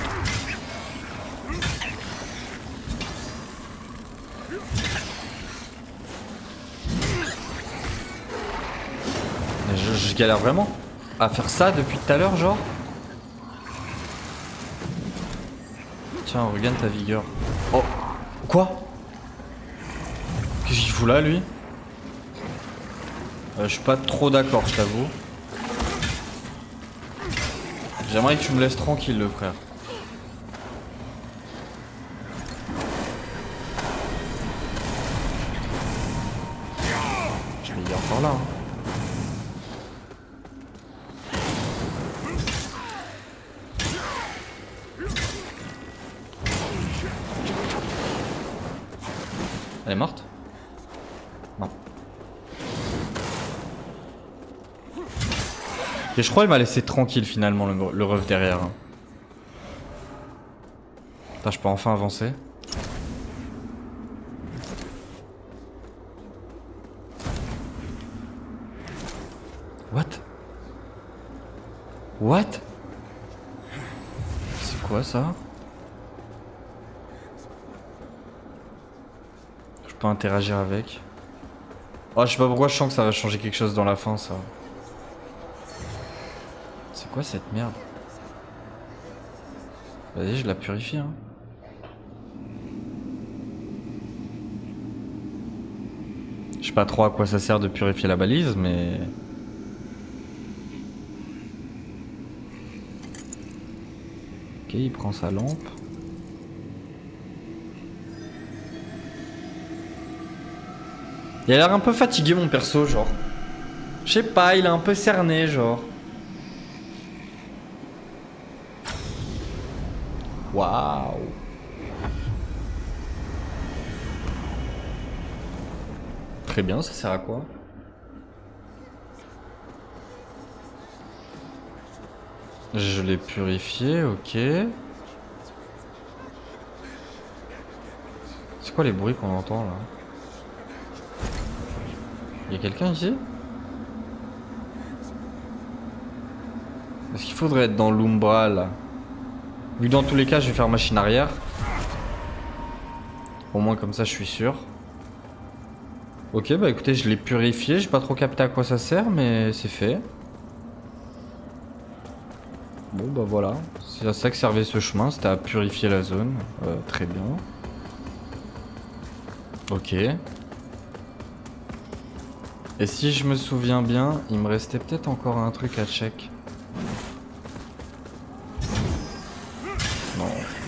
Je galère vraiment à faire ça depuis tout à l'heure genre. Tiens regagne ta vigueur. Oh quoi? Qu'est-ce qu'il fout là lui? Je suis pas trop d'accord je t'avoue. J'aimerais que tu me laisses tranquille le frère. Mais il est encore là hein. Elle est morte? Non. Et je crois qu'il m'a laissé tranquille finalement le ref derrière. Putain, je peux enfin avancer. What? What? C'est quoi ça? Je peux interagir avec. Oh, je sais pas pourquoi je sens que ça va changer quelque chose dans la fin, ça. C'est quoi cette merde? Vas-y, je la purifie, hein. Je sais pas trop à quoi ça sert de purifier la balise, mais... Ok, il prend sa lampe. Il a l'air un peu fatigué, mon perso, genre. Je sais pas, il est un peu cerné, genre. Waouh. Très bien, ça sert à quoi? Je l'ai purifié, ok. C'est quoi les bruits qu'on entend là? Y'a quelqu'un ici? Est-ce qu'il faudrait être dans l'umbral? Vu que dans tous les cas je vais faire machine arrière. Au moins comme ça je suis sûr. Ok, bah écoutez, je l'ai purifié, j'ai pas trop capté à quoi ça sert, mais c'est fait. Bon bah voilà, c'est à ça que servait ce chemin, c'était à purifier la zone. Très bien. Ok. Et si je me souviens bien, il me restait peut-être encore un truc à check. Non.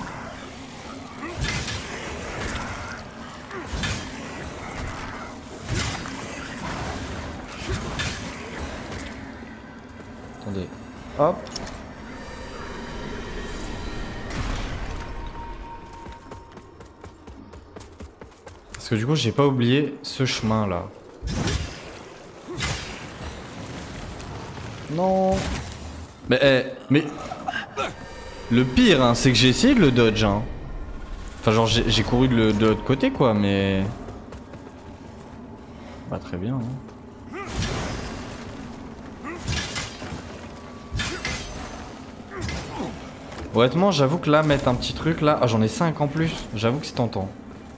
Attendez. Hop. Parce que du coup, j'ai pas oublié ce chemin là. Non. Mais le pire, hein, c'est que j'ai essayé de le dodge. Hein. Enfin, genre, j'ai couru de l'autre côté, quoi, mais... Pas très bien. Hein. Honnêtement, j'avoue que là, mettre un petit truc, là... Ah, j'en ai 5 en plus. J'avoue que c'est tentant.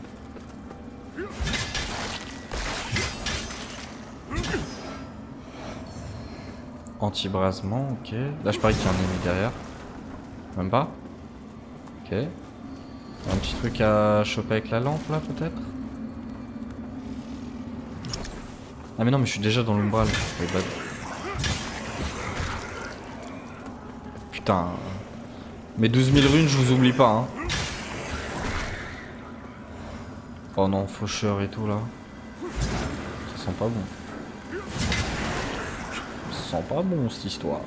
Anti-brasement, ok. Là, je parie qu'il y a un ennemi derrière. Même pas? Ok. Un petit truc à choper avec la lampe, là, peut-être? Ah, mais non, mais je suis déjà dans l'umbral. Putain. Mes 12 000 runes, je vous oublie pas, hein. Oh non, faucheur et tout, là. Ça sent pas bon. Ça sent pas bon, cette histoire.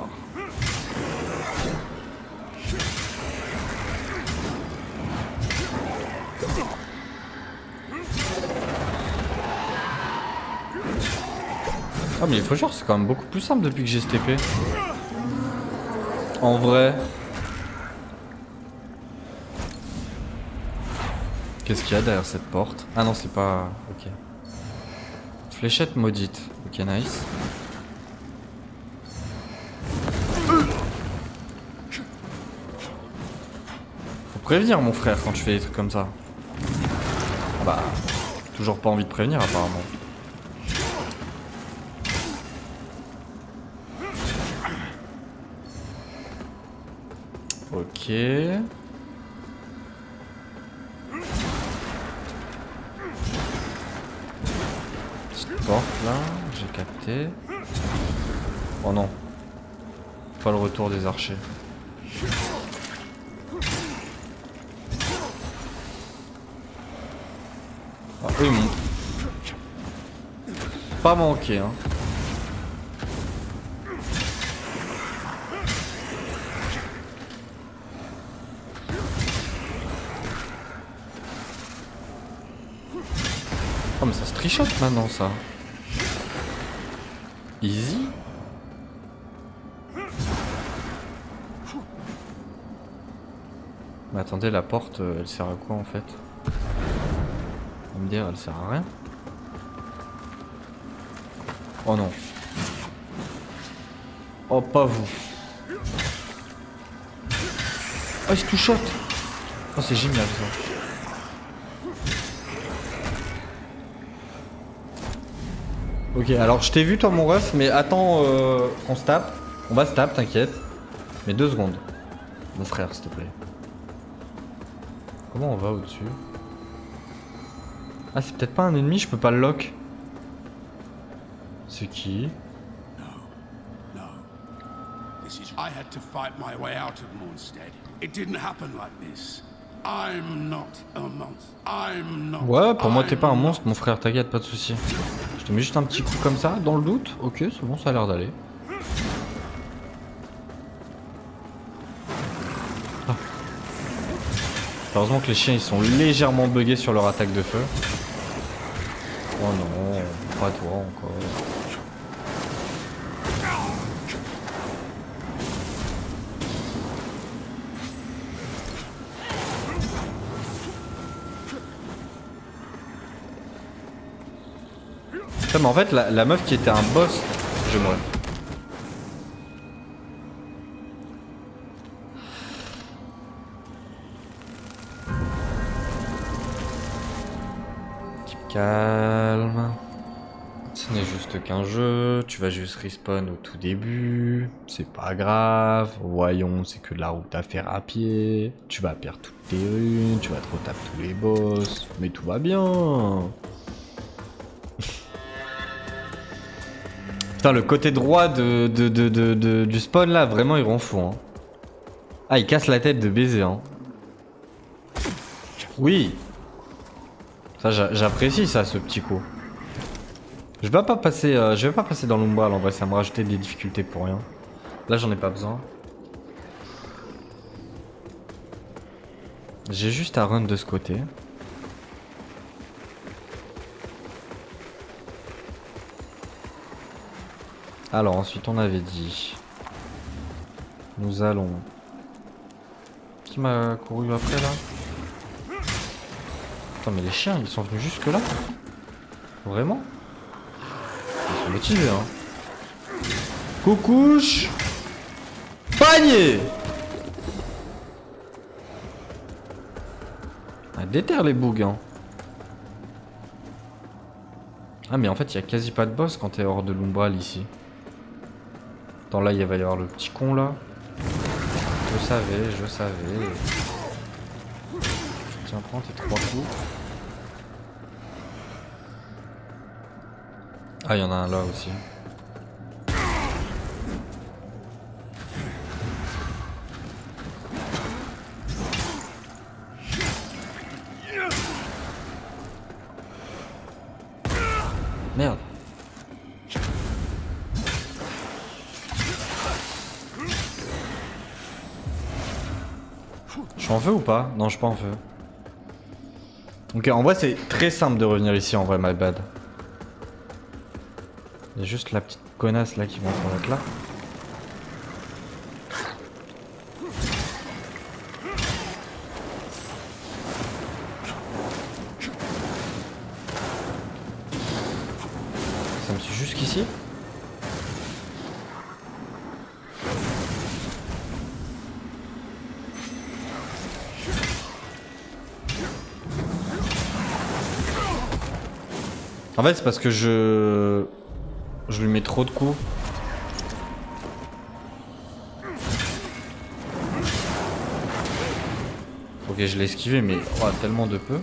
Ah mais les faucheurs c'est quand même beaucoup plus simple depuis que j'ai STP. En vrai. Qu'est-ce qu'il y a derrière cette porte? Ah non c'est pas... Ok. Fléchette maudite. Ok nice. Faut prévenir mon frère quand tu fais des trucs comme ça. Ah bah... Toujours pas envie de prévenir apparemment. Ok. Petite porte là, j'ai capté. Oh non. Pas le retour des archers. Ah, eux ils m'ont pas manqué hein. Oh mais ça se trichote maintenant ça. Easy. Mais attendez, la porte, elle sert à quoi en fait? On va me dire, elle sert à rien. Oh non. Oh, pas vous. Oh, il se touche. Oh, c'est génial ça. Ok, alors je t'ai vu toi mon ref, mais attends qu'on se tape. On va se tape, t'inquiète. Mais 2 secondes. Mon frère, s'il te plaît. Comment on va au-dessus? Ah, c'est peut-être pas un ennemi, je peux pas le lock. C'est qui? I had to fight my way out of Mornstead. It didn't happen like this. I'm not a monster. I'm not. Ouais, pour moi t'es pas un monstre, mon frère, t'inquiète, pas de soucis. Je te mets juste un petit coup comme ça, dans le doute. Ok, c'est bon, ça a l'air d'aller. Ah. Heureusement que les chiens ils sont légèrement buggés sur leur attaque de feu. Oh non, pas toi encore. Putain, mais en fait la meuf qui était un boss, je mourrais. Calme. Ce n'est juste qu'un jeu, tu vas juste respawn au tout début, c'est pas grave, voyons, c'est que de la route à faire à pied, tu vas perdre toutes tes runes, tu vas te retaper tous les boss, mais tout va bien. Putain, le côté droit du spawn là, vraiment il rend fou. Hein. Ah, il casse la tête de baiser. Hein. Oui. Ça, j'apprécie ça, ce petit coup. Je vais pas passer dans l'umbral en vrai, ça me rajouter des difficultés pour rien. Là, j'en ai pas besoin. J'ai juste à run de ce côté. Alors ensuite on avait dit, nous allons... Qui m'a couru après là? Attends mais les chiens ils sont venus jusque là? Vraiment? Ils sont motivés hein. Coucouche! Panier! Ah, déterre les bugs hein. Ah mais en fait il y a quasi pas de boss quand t'es hors de l'umbral ici. Attends, là, il va y avoir le petit con, là. Je savais. Tiens, prends tes 3 coups. Ah, il y en a un là aussi. Merde. Je suis en feu ou pas? Non, je suis pas en feu. Ok, en vrai, c'est très simple de revenir ici, en vrai, my bad. Il y a juste la petite connasse là qui va être là. Ça me suit jusqu'ici? En fait, c'est parce que je lui mets trop de coups. Ok, je l'ai esquivé, mais oh, tellement de peu.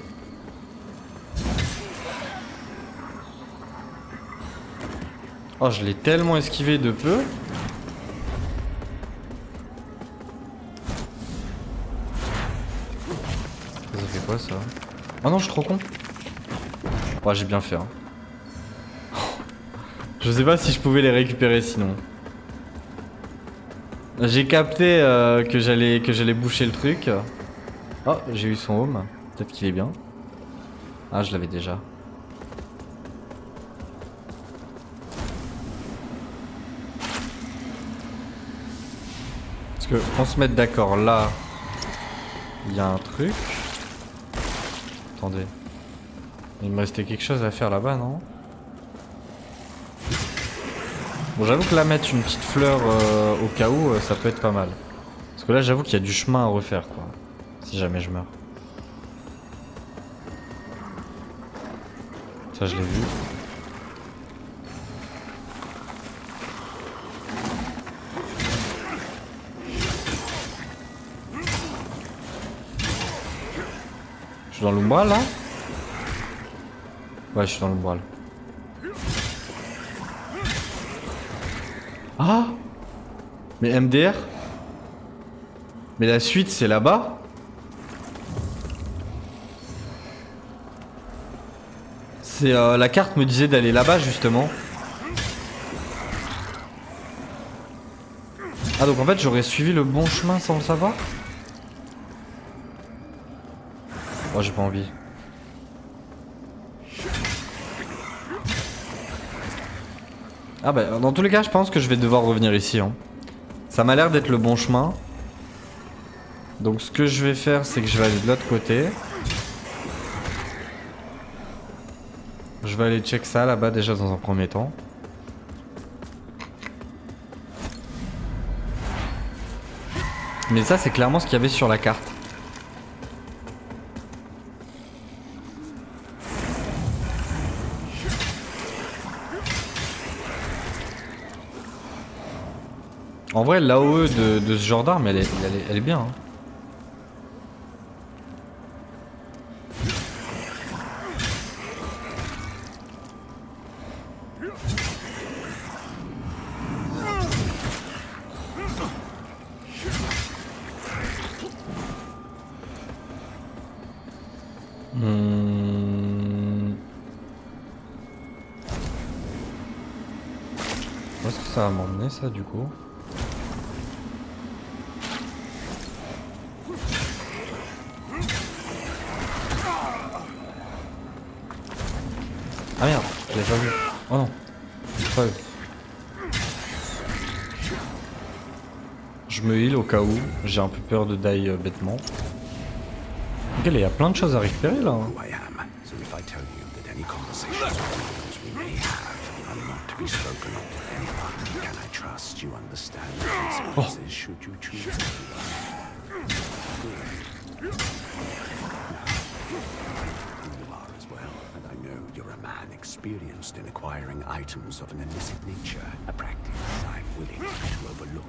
Oh, je l'ai tellement esquivé de peu. Ça fait quoi ça? Oh non, je suis trop con. Oh, j'ai bien fait. Hein. Je sais pas si je pouvais les récupérer sinon. J'ai capté que j'allais boucher le truc. Oh, j'ai eu son home. Peut-être qu'il est bien. Ah, je l'avais déjà. Parce que on se mette d'accord là. Il y a un truc. Attendez. Il me restait quelque chose à faire là-bas, non? Bon, j'avoue que là mettre une petite fleur au cas où, ça peut être pas mal. Parce que là j'avoue qu'il y a du chemin à refaire quoi. Si jamais je meurs. Ça je l'ai vu. Je suis dans l'umbral là? Ouais, je suis dans l'umbral. Ah! Mais MDR? Mais la suite c'est là-bas? C'est la carte me disait d'aller là-bas justement. Ah donc en fait j'aurais suivi le bon chemin sans le savoir? Oh j'ai pas envie. Ah bah dans tous les cas je pense que je vais devoir revenir ici hein. Ça m'a l'air d'être le bon chemin. Donc ce que je vais faire c'est que je vais aller de l'autre côté. Je vais aller check ça là-bas déjà dans un premier temps. Mais ça c'est clairement ce qu'il y avait sur la carte. En vrai l'AOE de ce genre d'arme elle est bien hein. Où est-ce que ça va m'emmener ça du coup? Ah merde, je l'ai pas vu. Oh non, j'ai pas vu. Je me heal au cas où, j'ai un peu peur de die bêtement. Ok, il y a plein de choses à récupérer là. Hein. Oh. Experienced in acquiring items of an illicit nature, a practice I'm willing to overlook.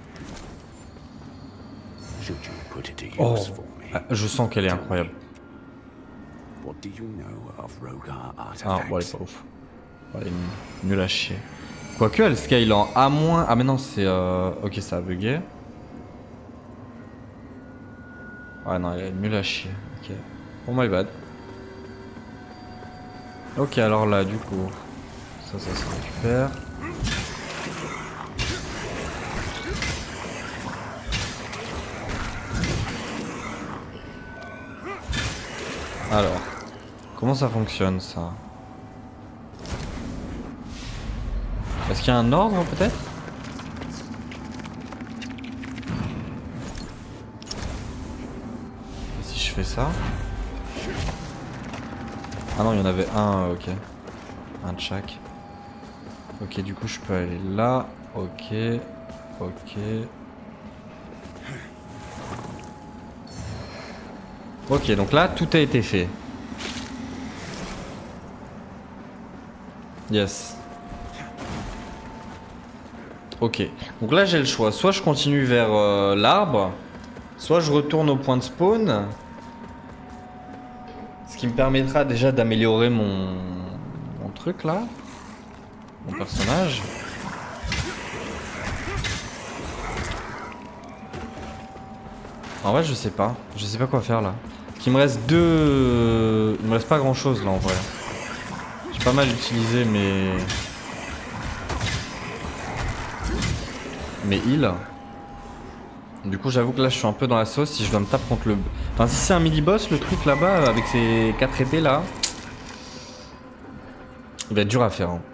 Should you put it to use for me? Ah, je sens qu'elle est incroyable. What do you know of Rogar artifacts? Ah, bon, elle est pas ouf. Elle est nulle à chier. Quoique, elle scale en A-. Ah, mais non, c'est. Ok, ça a bugué. Ouais, non, elle est nulle à chier. Ok. Oh, my bad. Ok, alors là, du coup, ça se récupère. Alors, comment ça fonctionne ça? Est-ce qu'il y a un ordre peut-être? Et si je fais ça? Ah non, il y en avait un, ok. Un de chaque. Ok, du coup, je peux aller là. Ok. Ok. Ok, donc là, tout a été fait. Yes. Ok. Donc là, j'ai le choix. Soit je continue vers l'arbre. Soit je retourne au point de spawn. Ce qui me permettra déjà d'améliorer mon truc là. Mon personnage. En vrai je sais pas quoi faire là. Il me reste deux... Il me reste pas grand chose là en vrai. J'ai pas mal utilisé mes heals. Du coup j'avoue que là je suis un peu dans la sauce si je dois me taper contre le... Enfin si c'est un mini-boss le truc là-bas avec ces 4 épées là. Il va être dur à faire hein.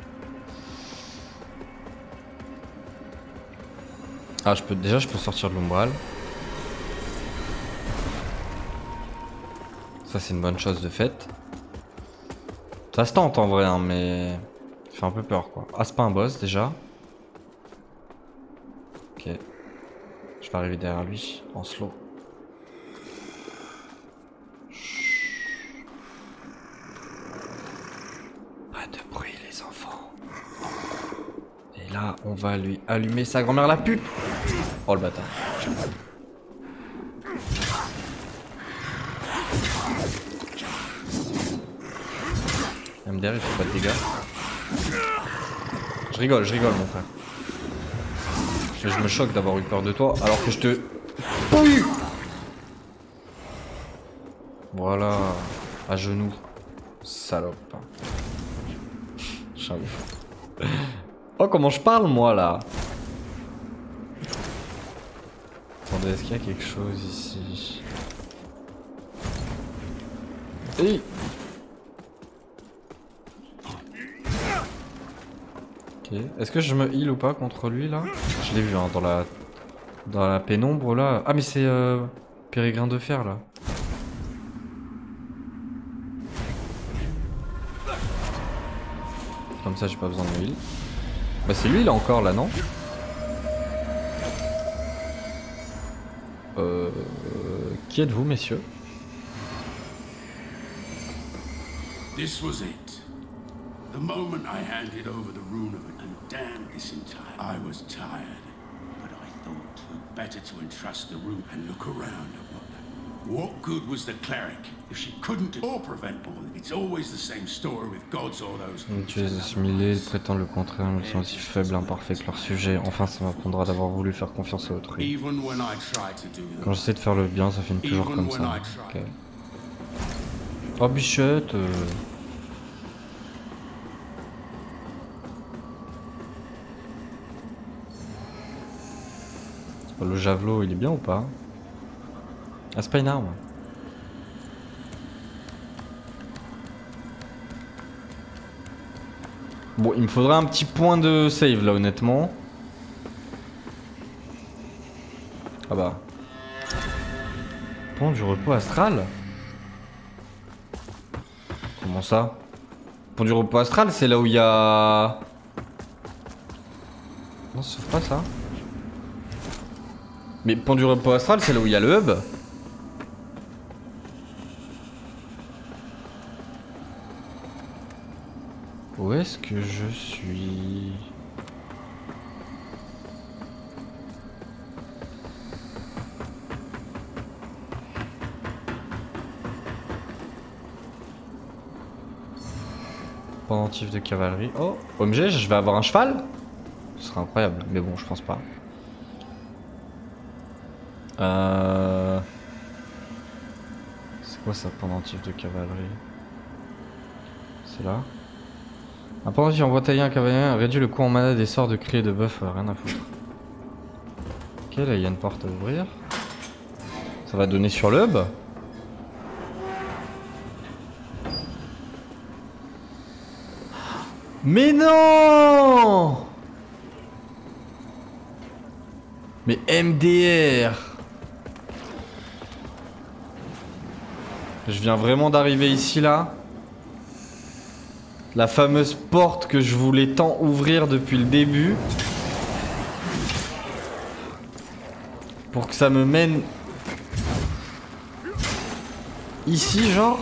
Ah je peux sortir de l'umbral. Ça c'est une bonne chose de fait. Ça se tente en vrai, hein, mais... Ça fait un peu peur quoi. Ah, c'est pas un boss déjà. Ok. Je vais arriver derrière lui en slow. Pas de bruit les enfants. Et là, on va lui allumer sa grand-mère la pute. Oh le bâtard. MDR il fait pas de dégâts. Je rigole mon frère. Je me choque d'avoir eu peur de toi alors que je te... Oui. Voilà. À genoux. Salope. J'avoue. Oh comment je parle moi là. Attendez, est-ce qu'il y a quelque chose ici? Hey. Ok. Est-ce que je me heal ou pas contre lui là? Je l'ai vu hein, dans la pénombre là. Ah mais c'est Pérégrin de fer là. Comme ça j'ai pas besoin de me heal. Bah c'est lui là encore là non? Qui êtes-vous messieurs? This was it. The moment I handed over the rune of it, and damn this entire... I was tired, but I thought better to entrust the rune and look around at what good was the cleric if she couldn't or prevent all? It's always the same story with gods or those... Tu es assimilé, ils prétendent le contraire, mais ils sont aussi faibles, imparfaits que leur sujet. Enfin, ça m'apprendra d'avoir voulu faire confiance à autrui. Quand j'essaie de faire le bien, ça finit toujours comme ça. Okay. Oh, bichette Le javelot, il est bien ou pas? Ah, c'est pas une arme. Bon, il me faudrait un petit point de save là, honnêtement. Ah bah. Pont du repos astral? Comment ça? Pont du repos astral, c'est là où il y a... Non, ça sauve pas ça. Mais pont du repos astral, c'est là où il y a le hub. Où est-ce que je suis? Pendentif de cavalerie. Oh, OMG, je vais avoir un cheval? Ce serait incroyable, mais bon, je pense pas. C'est quoi ça, pendentif de cavalerie? C'est là? Un pendentif envoie tailler un cavalier, réduit le coût en mana des sorts de cris et de buff, rien à foutre. Ok, là il y a une porte à ouvrir. Ça va donner sur le hub. Mais non! Mais MDR! Je viens vraiment d'arriver ici là. La fameuse porte que je voulais tant ouvrir depuis le début. Pour que ça me mène... Ici genre.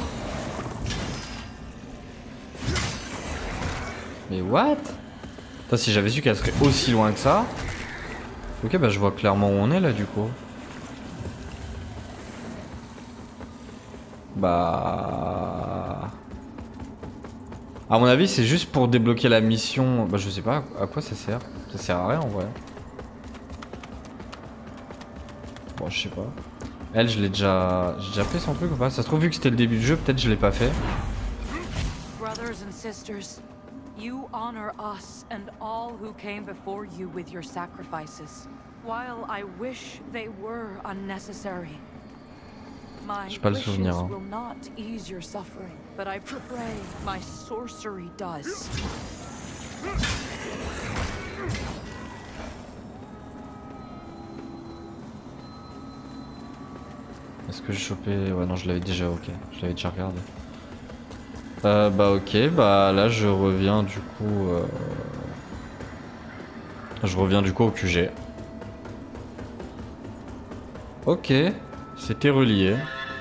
Mais what? Putain, si j'avais su qu'elle serait aussi loin que ça. Ok, bah je vois clairement où on est là du coup. Bah... À mon avis c'est juste pour débloquer la mission. Bah je sais pas à quoi ça sert. Ça sert à rien en vrai. Bon je sais pas. Elle j'ai déjà fait son truc ou pas? Ça se trouve vu que c'était le début du jeu peut-être je l'ai pas fait. Brothers and sisters, you honor us and all who came before you with your sacrifices. While I wish they were unnecessary, my wishes will not ease your suffering, but I pray my sorcery does. Est-ce que j'ai chopé... Ouais non je l'avais déjà, ok. Je l'avais déjà regardé. Bah ok, bah là je reviens du coup... Je reviens du coup au QG. Ok, c'était relié.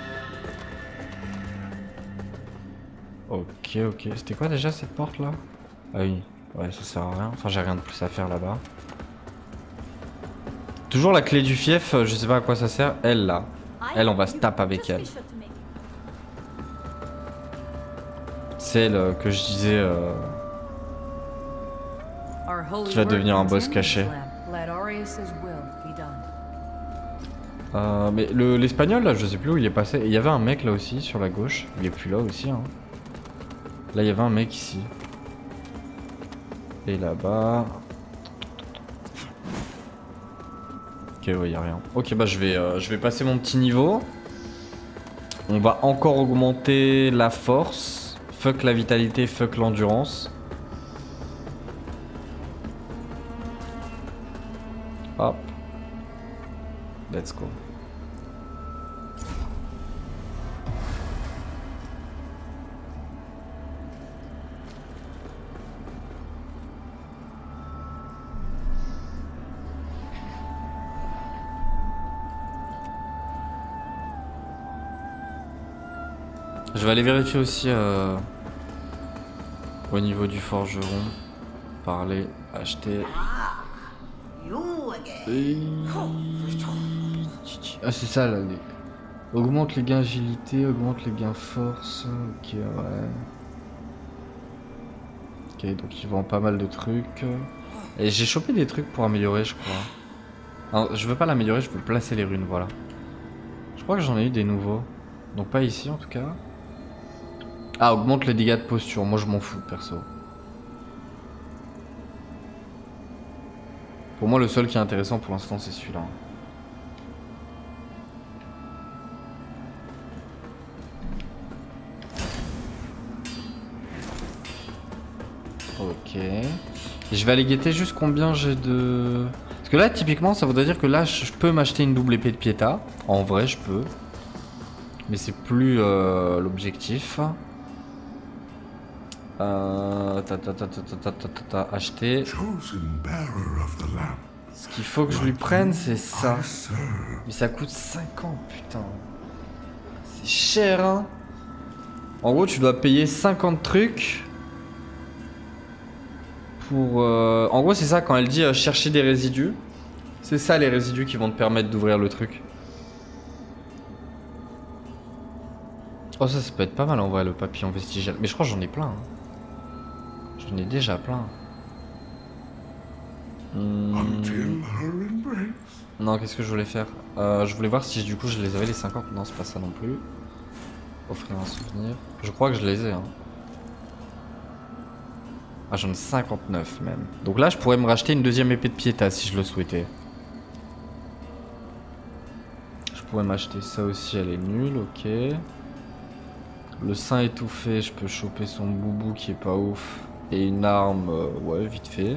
Ok, ok. C'était quoi déjà cette porte là? Ah oui, ouais ça sert à rien. Enfin j'ai rien de plus à faire là-bas. Toujours la clé du fief, je sais pas à quoi ça sert. Elle là. Elle on va se taper avec elle. Celle que je disais qui va devenir un boss caché. Mais l'espagnol là je sais plus où il est passé. Il y avait un mec là aussi sur la gauche. Il est plus là aussi hein. Là il y avait un mec ici. Et là-bas. Ok ouais y a rien. Ok bah je vais passer mon petit niveau. On va encore augmenter la force. Fuck la vitalité, fuck l'endurance. Hop. Let's go. Je vais aller vérifier aussi au niveau du forgeron. Parler, acheter. Ah c'est ça là. Augmente les gains agilité, augmente les gains force. Ok ouais. Ok donc ils vendent pas mal de trucs. Et j'ai chopé des trucs pour améliorer je crois. Alors, je veux pas l'améliorer, je veux placer les runes, voilà. Je crois que j'en ai eu des nouveaux. Donc pas ici en tout cas. Ah, augmente les dégâts de posture. Moi je m'en fous perso. Pour moi le seul qui est intéressant pour l'instant c'est celui-là. Ok. Et je vais aller guetter juste combien j'ai de... Parce que là typiquement ça voudrait dire que là je peux m'acheter une double épée de Pietà. En vrai je peux. Mais c'est plus l'objectif. Acheter. Ce qu'il faut que je lui prenne c'est ça. Mais ça coûte 50 putain. C'est cher hein. En gros tu dois payer 50 trucs. Pour, en gros c'est ça quand elle dit chercher des résidus. C'est ça les résidus qui vont te permettre d'ouvrir le truc. Oh ça peut être pas mal en vrai le papillon vestigial. Mais je crois que j'en ai plein. Hein. J'en ai déjà plein. Non qu'est-ce que je voulais faire je voulais voir si du coup je les avais les 50. Non c'est pas ça non plus. Offrir un souvenir. Je crois que je les ai hein. Ah j'en ai 59 même. Donc là je pourrais me racheter une deuxième épée de Pietà si je le souhaitais. Je pourrais m'acheter ça aussi, elle est nulle, ok. Le sein étouffé, je peux choper son boubou qui est pas ouf. Et une arme, ouais vite fait.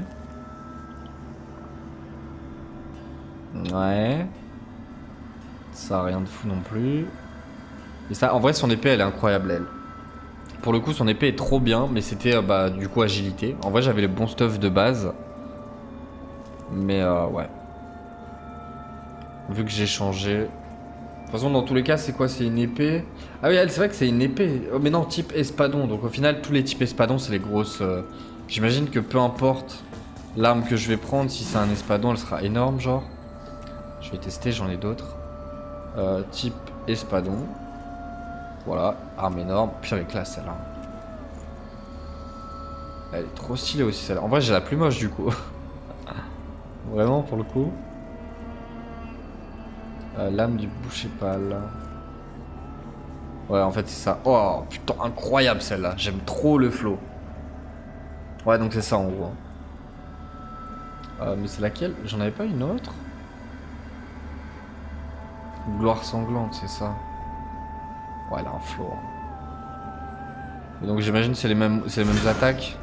Ouais. Ça a rien de fou non plus. Et ça, en vrai son épée elle est incroyable elle. Pour le coup son épée est trop bien, mais c'était bah du coup agilité. En vrai j'avais les bons stuff de base. Mais ouais. Vu que j'ai changé. De toute façon dans tous les cas c'est quoi? C'est une épée. Ah oui c'est vrai que c'est une épée. Oh mais non type espadon. Donc au final tous les types espadons c'est les grosses... J'imagine que peu importe l'arme que je vais prendre, si c'est un espadon elle sera énorme genre. Je vais tester, j'en ai d'autres. Type espadon. Voilà, arme énorme. Pire les classes celle-là. Elle est trop stylée aussi celle-là. En vrai j'ai la plus moche du coup. Vraiment pour le coup. Lame du boucher pâle. Ouais en fait c'est ça. Oh putain incroyable celle-là. J'aime trop le flow. Ouais donc c'est ça en gros. Mais c'est laquelle? J'en avais pas une autre? Gloire sanglante c'est ça. Ouais elle a un flow. Et donc j'imagine c'est les mêmes attaques.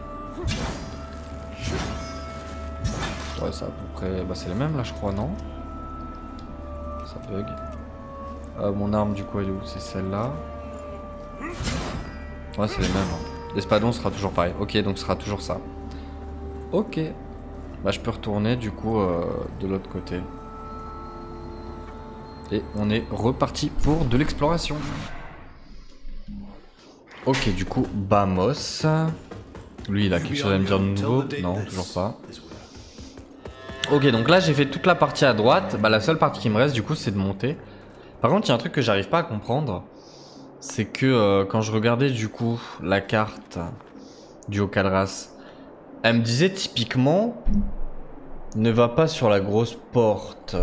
Ouais c'est à peu près... Bah c'est les mêmes là je crois non? Ça bug. Mon arme du coup elle est où? C'est celle-là. Ouais c'est les mêmes. Hein. L'espadon sera toujours pareil. Ok donc ce sera toujours ça. Ok. Bah je peux retourner du coup de l'autre côté. Et on est reparti pour de l'exploration. Ok du coup Bamos. Lui il a quelque chose à me dire de nouveau? Non toujours pas. Ok donc là j'ai fait toute la partie à droite. Bah la seule partie qui me reste du coup c'est de monter. Par contre il y a un truc que j'arrive pas à comprendre. C'est que quand je regardais du coup la carte du Haut-Calras, elle me disait typiquement ne va pas sur la grosse porte.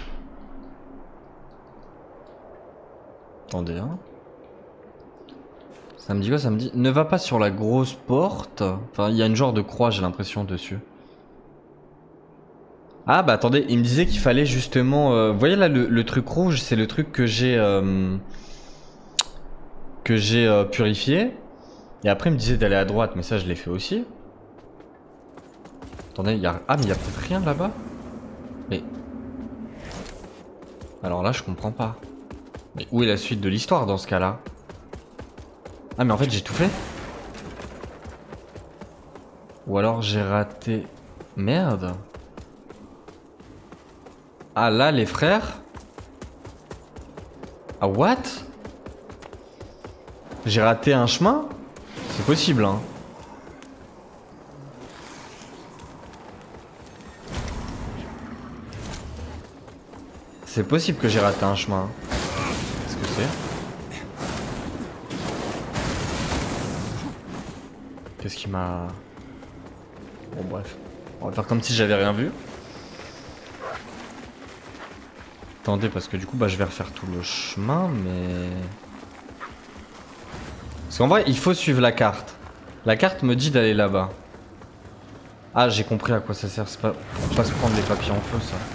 Attendez hein. Ça me dit quoi? Ça me dit ne va pas sur la grosse porte. Enfin il y a une genre de croix j'ai l'impression dessus. Ah bah attendez, il me disait qu'il fallait justement... vous voyez là le truc rouge, c'est le truc que j'ai purifié. Et après il me disait d'aller à droite, mais ça je l'ai fait aussi. Attendez, il y a... Ah mais il y a peut-être rien là-bas. Mais... Alors là je comprends pas. Mais où est la suite de l'histoire dans ce cas-là? Ah mais en fait j'ai tout fait. Ou alors j'ai raté... Merde. Ah là les frères. Ah what? J'ai raté un chemin? C'est possible hein. C'est possible que j'ai raté un chemin. Qu'est-ce que c'est? Qu'est-ce qui m'a... Bon bref. On va faire comme si j'avais rien vu. Attendez parce que du coup bah je vais refaire tout le chemin mais... Parce qu'en vrai il faut suivre la carte. La carte me dit d'aller là-bas. Ah j'ai compris à quoi ça sert, c'est pas pour pas se prendre les papiers en feu ça.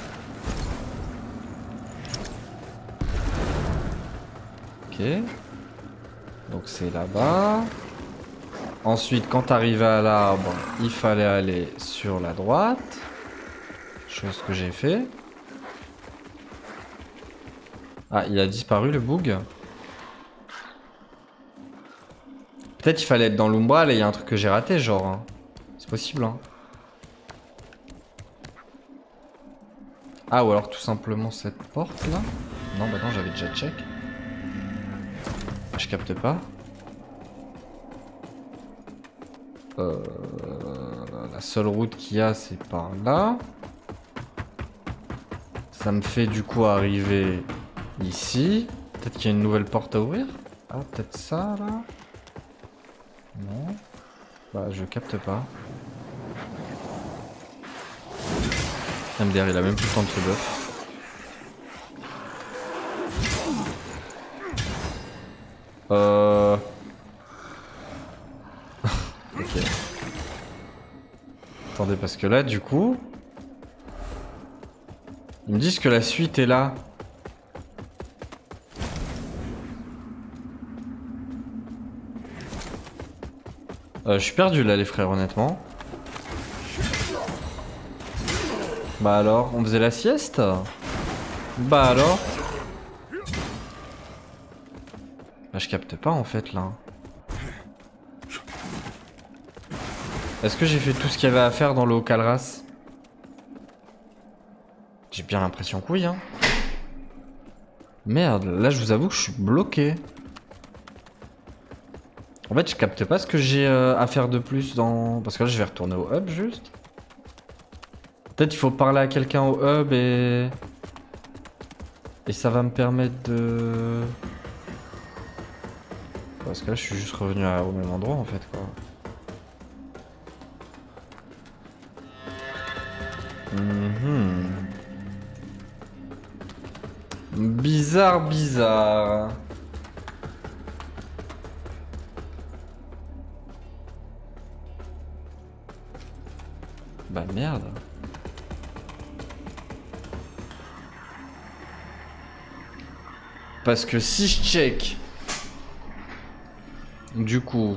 Ok. Donc c'est là-bas. Ensuite quand t'arrives à l'arbre, il fallait aller sur la droite. Chose que j'ai fait. Ah, il a disparu le bug. Peut-être il fallait être dans l'umbral et il y a un truc que j'ai raté, genre. Hein. C'est possible, hein. Ah, ou alors tout simplement cette porte là. Non, bah non, j'avais déjà check. Je capte pas. La seule route qu'il y a, c'est par là. Ça me fait du coup arriver ici. Peut-être qu'il y a une nouvelle porte à ouvrir. Ah, peut-être ça là. Non. Bah, je capte pas. MDR, il a même plus le temps de se buff. Ok. Attendez, parce que là, du coup... Ils me disent que la suite est là. Je suis perdu là les frères honnêtement. Bah alors, on faisait la sieste? Bah alors? Bah je capte pas en fait là. Est-ce que j'ai fait tout ce qu'il y avait à faire dans le Haut-Calras? J'ai bien l'impression que oui hein. Merde, là je vous avoue que je suis bloqué. En fait je capte pas ce que j'ai à faire de plus dans... Parce que là je vais retourner au hub juste. Peut-être il faut parler à quelqu'un au hub et ça va me permettre de... Parce que là je suis juste revenu au même endroit en fait quoi. Bizarre, bizarre. Bah merde. Parce que si je check, du coup,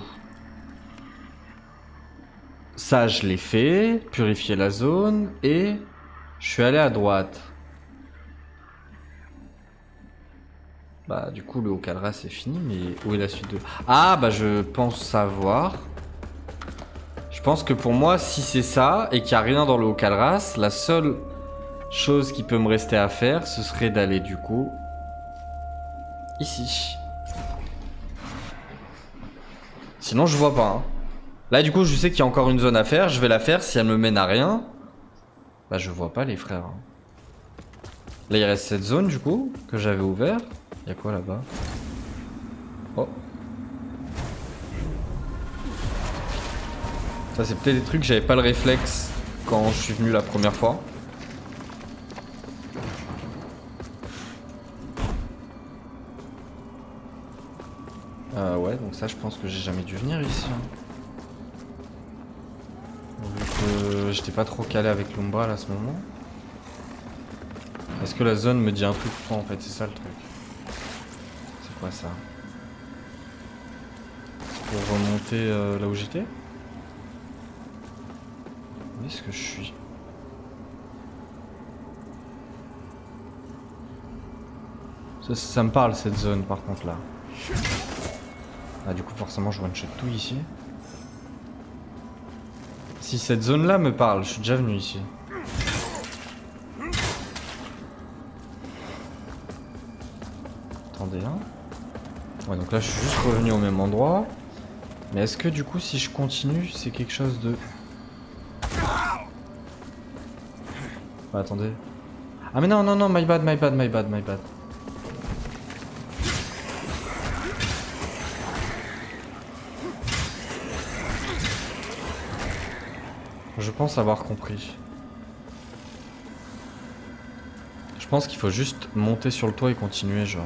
ça je l'ai fait, purifier la zone et je suis allé à droite. Bah du coup le Haut-Kalra c'est fini, mais où est la suite de... Ah bah je pense savoir. Je pense que pour moi, si c'est ça, et qu'il n'y a rien dans le Haut-Kalras, la seule chose qui peut me rester à faire, ce serait d'aller du coup... ici. Sinon je vois pas. Hein. Là du coup je sais qu'il y a encore une zone à faire, je vais la faire, si elle me mène à rien... Bah je vois pas les frères. Hein. Là il reste cette zone du coup, que j'avais ouvert. Il y a quoi là-bas? Oh. Ça c'est peut-être des trucs, j'avais pas le réflexe quand je suis venu la première fois. Ouais, donc ça je pense que j'ai jamais dû venir ici. Hein. Vu que j'étais pas trop calé avec l'Umbral à ce moment. Est-ce que la zone me dit un truc ou pas en fait? C'est ça le truc. C'est quoi ça? C'est pour remonter là où j'étais? Où est-ce que je suis? Ça me parle cette zone par contre là. Ah du coup forcément je one-shot tout ici. Si cette zone là me parle, je suis déjà venu ici. Attendez hein. Ouais donc là je suis juste revenu au même endroit. Mais est-ce que du coup si je continue c'est quelque chose de... Bah, attendez. Ah mais non non non my bad. Je pense avoir compris. Je pense qu'il faut juste monter sur le toit et continuer genre.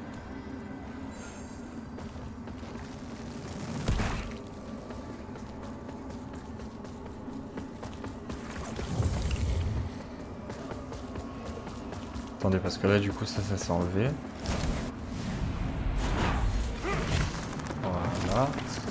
Attendez parce que là du coup ça s'est enlevé. Voilà.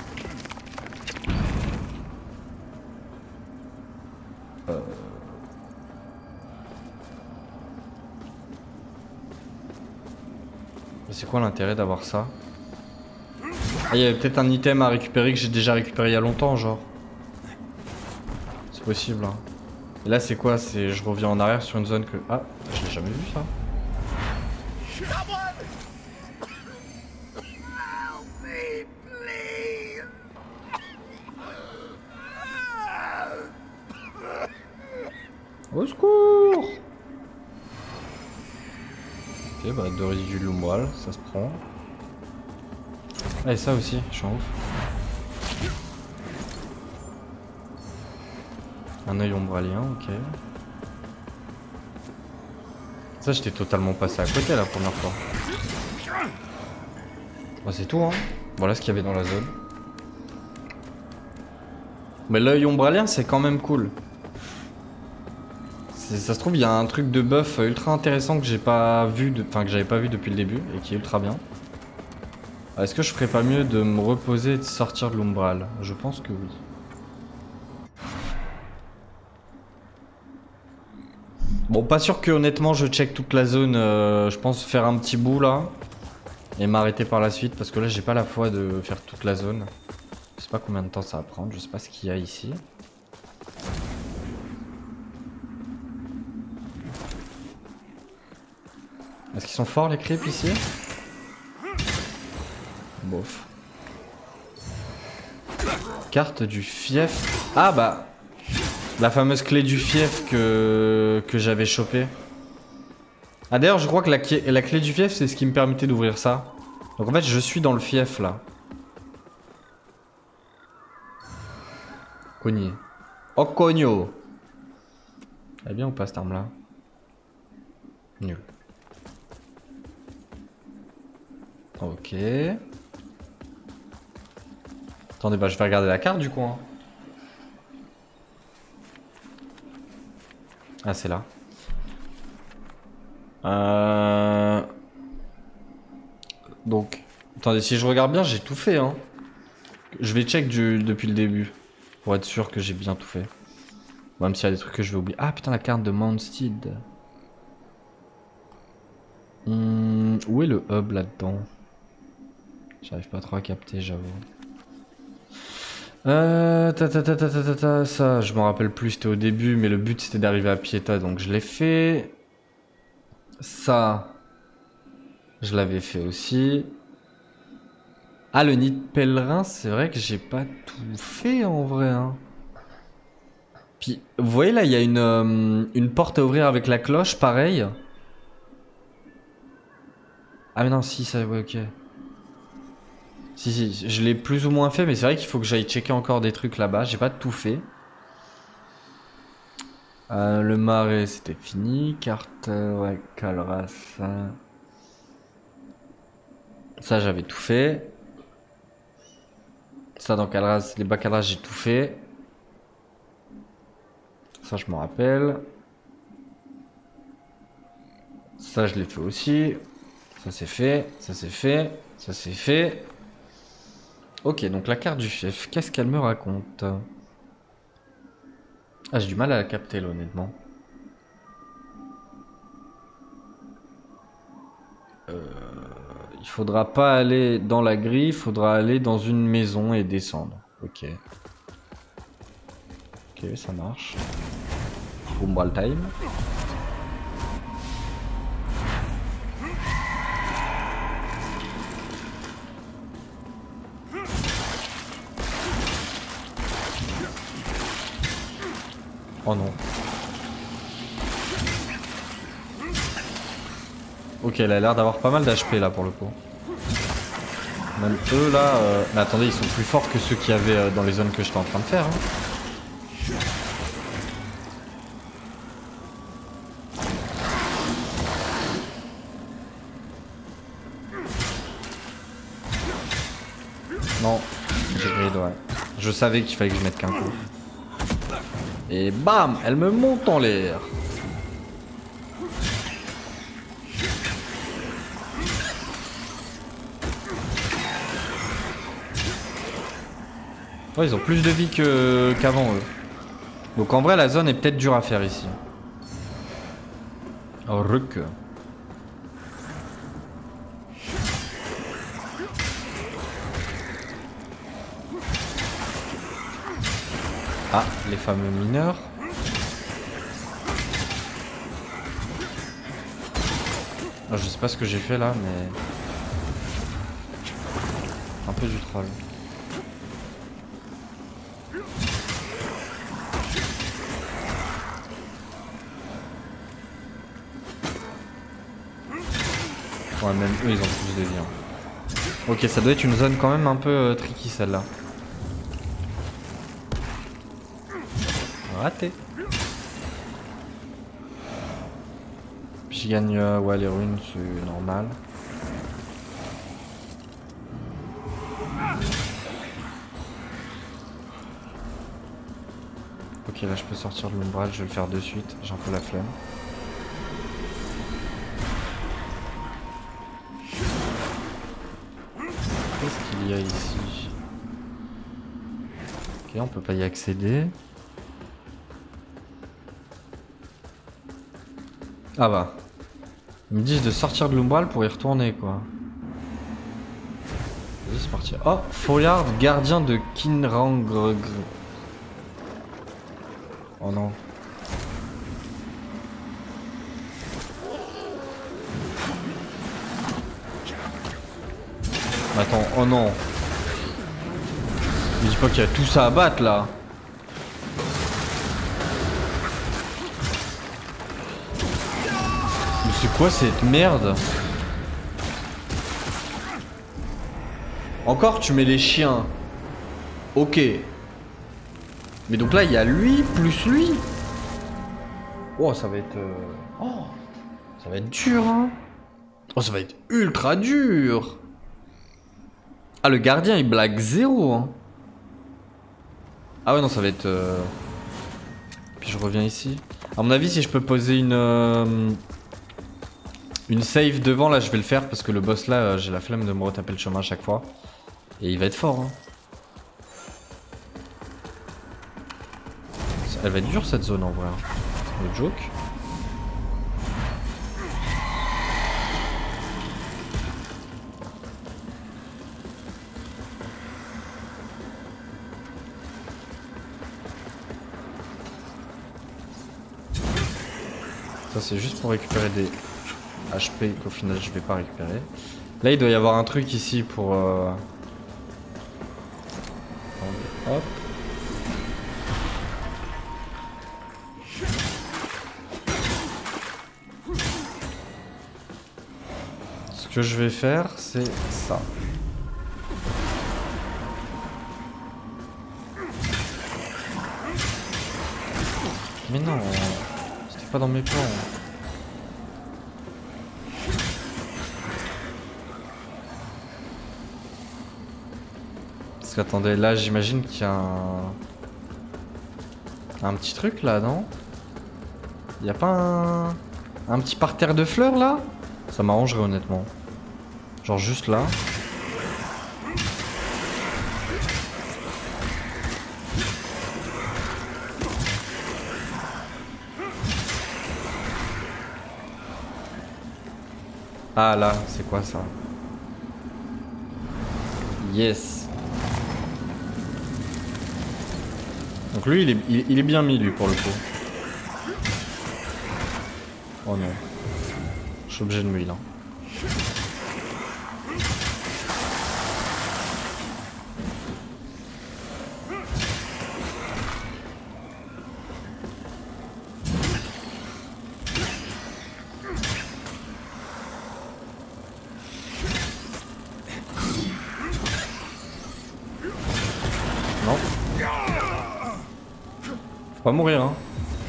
C'est quoi l'intérêt d'avoir ça? Ah, il y avait peut-être un item à récupérer que j'ai déjà récupéré il y a longtemps, genre. C'est possible, hein. Et là, c'est quoi? C'est je reviens en arrière sur une zone que... Ah, je l'ai jamais vu, ça. Au secours! Ok, bah de résidus de l'umbral, ça se prend. Ah et ça aussi, je suis en ouf. Un œil ombralien, ok. Ça j'étais totalement passé à côté la première fois. Bah c'est tout hein. Voilà ce qu'il y avait dans la zone. Mais l'œil ombralien c'est quand même cool. Ça se trouve il y a un truc de buff ultra intéressant que j'ai pas vu, enfin que j'avais pas vu depuis le début et qui est ultra bien. Est-ce que je ferais pas mieux de me reposer et de sortir de l'umbral? Je pense que oui. Bon pas sûr que honnêtement je check toute la zone, je pense faire un petit bout là. Et m'arrêter par la suite parce que là j'ai pas la foi de faire toute la zone. Je sais pas combien de temps ça va prendre, je sais pas ce qu'il y a ici. Est-ce qu'ils sont forts les creeps ici? Bof. Carte du fief. Ah bah la fameuse clé du fief que j'avais chopé. Ah d'ailleurs je crois que la clé du fief c'est ce qui me permettait d'ouvrir ça. Donc en fait je suis dans le fief là. Cogné. Oh cogno. Elle est bien ou pas cette arme là? Nul. Ok. Attendez, bah je vais regarder la carte du coup. Hein. Ah c'est là. Donc, attendez, si je regarde bien, j'ai tout fait. Hein. Je vais check depuis le début. Pour être sûr que j'ai bien tout fait. Même s'il y a des trucs que je vais oublier. Ah putain, la carte de Mountstead. Où est le hub là-dedans? J'arrive pas trop à capter, j'avoue. Ça, je m'en rappelle plus, c'était au début, mais le but c'était d'arriver à Pieta, donc je l'ai fait. Ça, je l'avais fait aussi. Ah, le nid de pèlerin, c'est vrai que j'ai pas tout fait en vrai. Hein. Puis, vous voyez là, il y a une porte à ouvrir avec la cloche, pareil. Ah mais non, si, ça, ouais, ok. Si, je l'ai plus ou moins fait, mais c'est vrai qu'il faut que j'aille checker encore des trucs là-bas. J'ai pas tout fait. Le marais, c'était fini. Carte, ouais, Calras. Ça, j'avais tout fait. Ça, dans Calras, les bas Calras, j'ai tout fait. Ça, je m'en rappelle. Ça, je l'ai fait aussi. Ça, c'est fait. Ça, c'est fait. Ça, c'est fait. Ok, donc la carte du chef, qu'est-ce qu'elle me raconte? Ah, j'ai du mal à la capter, là, honnêtement. Il faudra pas aller dans la grille, il faudra aller dans une maison et descendre. Ok. Ok, ça marche. Umbral time. Oh non. Ok, elle a l'air d'avoir pas mal d'HP là pour le coup. Même eux là... Mais attendez, ils sont plus forts que ceux qu'il y avait dans les zones que j'étais en train de faire. Hein. Non, j'ai grid, ouais. Je savais qu'il fallait que je mette qu'un coup. Et bam, elle me monte en l'air. Ouais, ils ont plus de vie qu'avant eux. Donc en vrai, la zone est peut-être dure à faire ici. Ruck. Ah, les fameux mineurs. Ah, je sais pas ce que j'ai fait là, mais... Un peu du troll. Ouais, même eux, ils ont plus de vie. Hein. Ok, ça doit être une zone quand même un peu tricky celle-là. Raté. Puis je gagne ouais, les runes, c'est normal. Ok, là je peux sortir de l'umbral, je vais le faire de suite, j'ai un peu la flemme. Qu'est-ce qu'il y a ici? Ok, on peut pas y accéder. Ah bah. Ils me disent de sortir de l'umbral pour y retourner quoi. Vas-y c'est parti. Oh, Foliard, gardien de Kinrangrg. Oh non. Attends, oh non. Mais dis pas qu'il y a tout ça à battre là. Mais c'est quoi cette merde? Encore tu mets les chiens. Ok. Mais donc là il y a lui plus lui. Oh ça va être... Oh ça va être dur hein. Oh ça va être ultra dur. Ah le gardien il blague 0 hein. Ah ouais non ça va être... Puis je reviens ici. À mon avis si je peux poser une save devant là je vais le faire parce que le boss là j'ai la flemme de me retaper le chemin à chaque fois. Et il va être fort hein. Elle va être dure cette zone en vrai. Le joke. Ça c'est juste pour récupérer des HP qu'au final je vais pas récupérer. Là il doit y avoir un truc ici pour... Hop. Ce que je vais faire c'est ça. Mais non, c'était pas dans mes plans. Parce qu'attendez, là j'imagine qu'il y a un petit truc là, non? Il y a pas un petit parterre de fleurs là? Ça m'arrangerait honnêtement. Genre juste là. Ah là, c'est quoi ça? Yes. Donc lui, il est bien mis lui pour le coup. Oh non. Je suis obligé de me heal. Non. Faut pas mourir hein.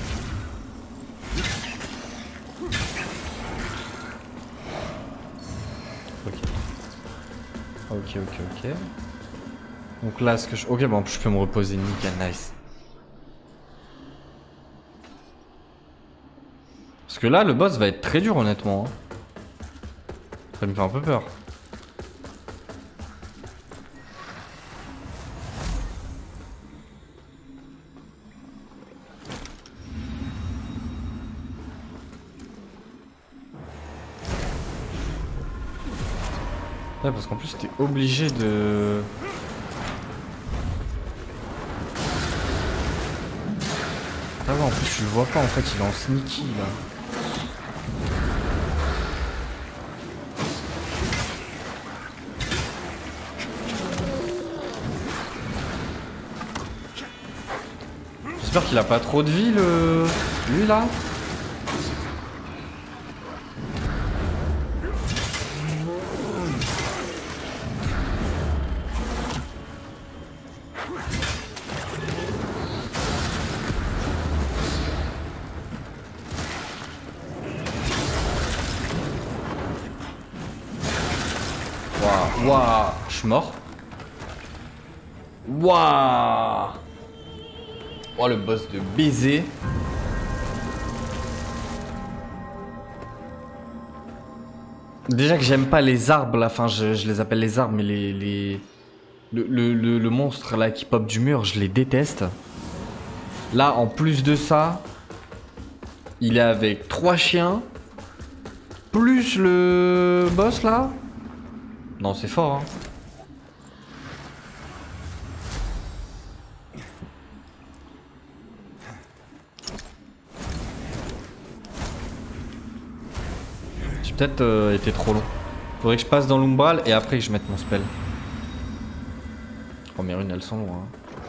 Ok. Donc là, ce que je... Ok, bon, je peux me reposer, nickel, nice. Parce que là, le boss va être très dur, honnêtement. Ça me fait un peu peur. Ouais, parce qu'en plus t'es obligé de... Ah ouais, en plus tu le vois pas en fait, il est en sneaky là. J'espère qu'il a pas trop de vie lui là. Waouh, je suis mort. Waouh. Oh le boss de baiser. Déjà que j'aime pas les arbres là, enfin je les appelle les arbres mais le monstre là qui pop du mur, je les déteste. Là en plus de ça, il est avec 3 chiens plus le boss là. Non, c'est fort, hein. J'ai peut-être été trop long. Faudrait que je passe dans l'umbral et après que je mette mon spell. Oh, mes runes, elles sont loin.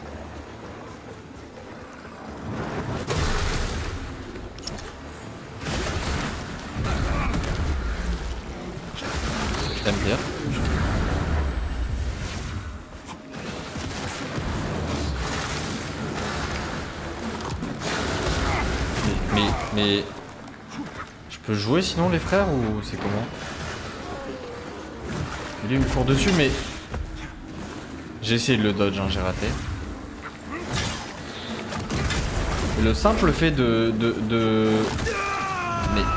J'aime bien. Mais... Je peux jouer sinon les frères ou c'est comment? Il me court dessus mais... J'ai essayé de le dodge, hein, j'ai raté. Et le simple fait de... Mais...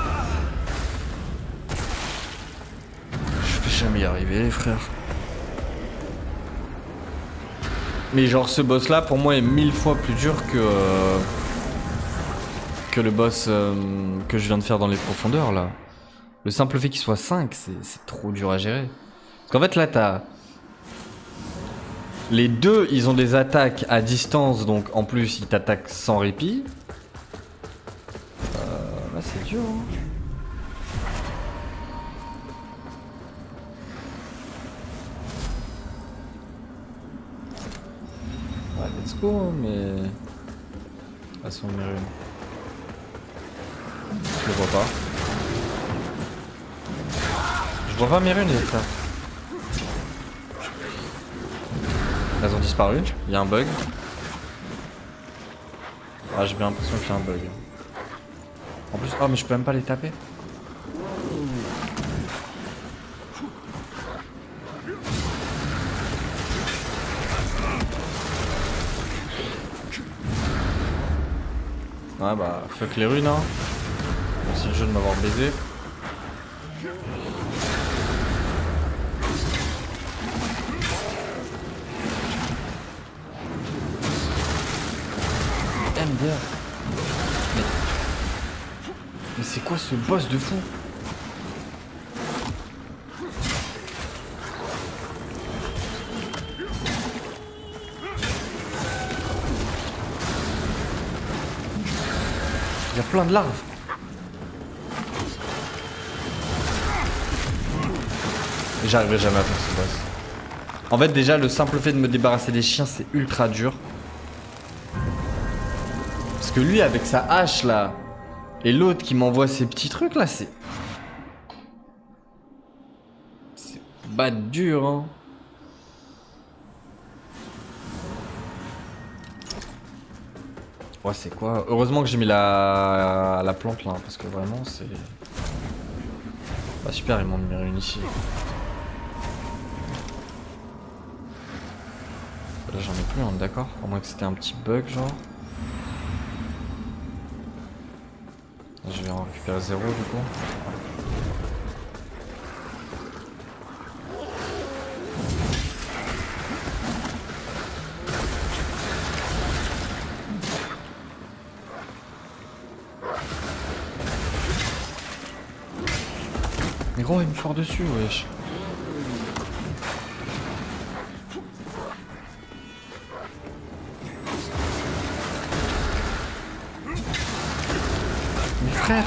Je vais jamais y arriver les frères. Mais genre ce boss là pour moi est 1000 fois plus dur que le boss que je viens de faire dans les profondeurs là. Le simple fait qu'il soit 5, c'est trop dur à gérer. Parce qu'en fait là t'as... Les deux ils ont des attaques à distance donc en plus ils t'attaquent sans répit. Là c'est dur. dur, hein. Ouais, let's go, mais... À son mérite. Je le vois pas. Je vois pas mes runes, les frères. Elles ont disparu. Il y a un bug. Ah, j'ai bien l'impression qu'il y a un bug. En plus, oh, mais je peux même pas les taper. Ouais, bah, fuck les runes, hein. Merci le jeu de m'avoir baisé. MDR. Mais c'est quoi ce boss de fou? Il y a plein de larves. J'arriverai jamais à faire ce boss. En fait, déjà, le simple fait de me débarrasser des chiens, c'est ultra dur. Parce que lui, avec sa hache là, et l'autre qui m'envoie ces petits trucs là, c'est pas dur, hein. Ouais, c'est quoi? Heureusement que j'ai mis la plante là, parce que vraiment c'est... Bah super, ils m'ont mis une ici. Là j'en ai plus, on est d'accord? À moins que c'était un petit bug genre. Là, je vais en récupérer 0 du coup. Mais gros, il me sort dessus, wesh. Mais frère.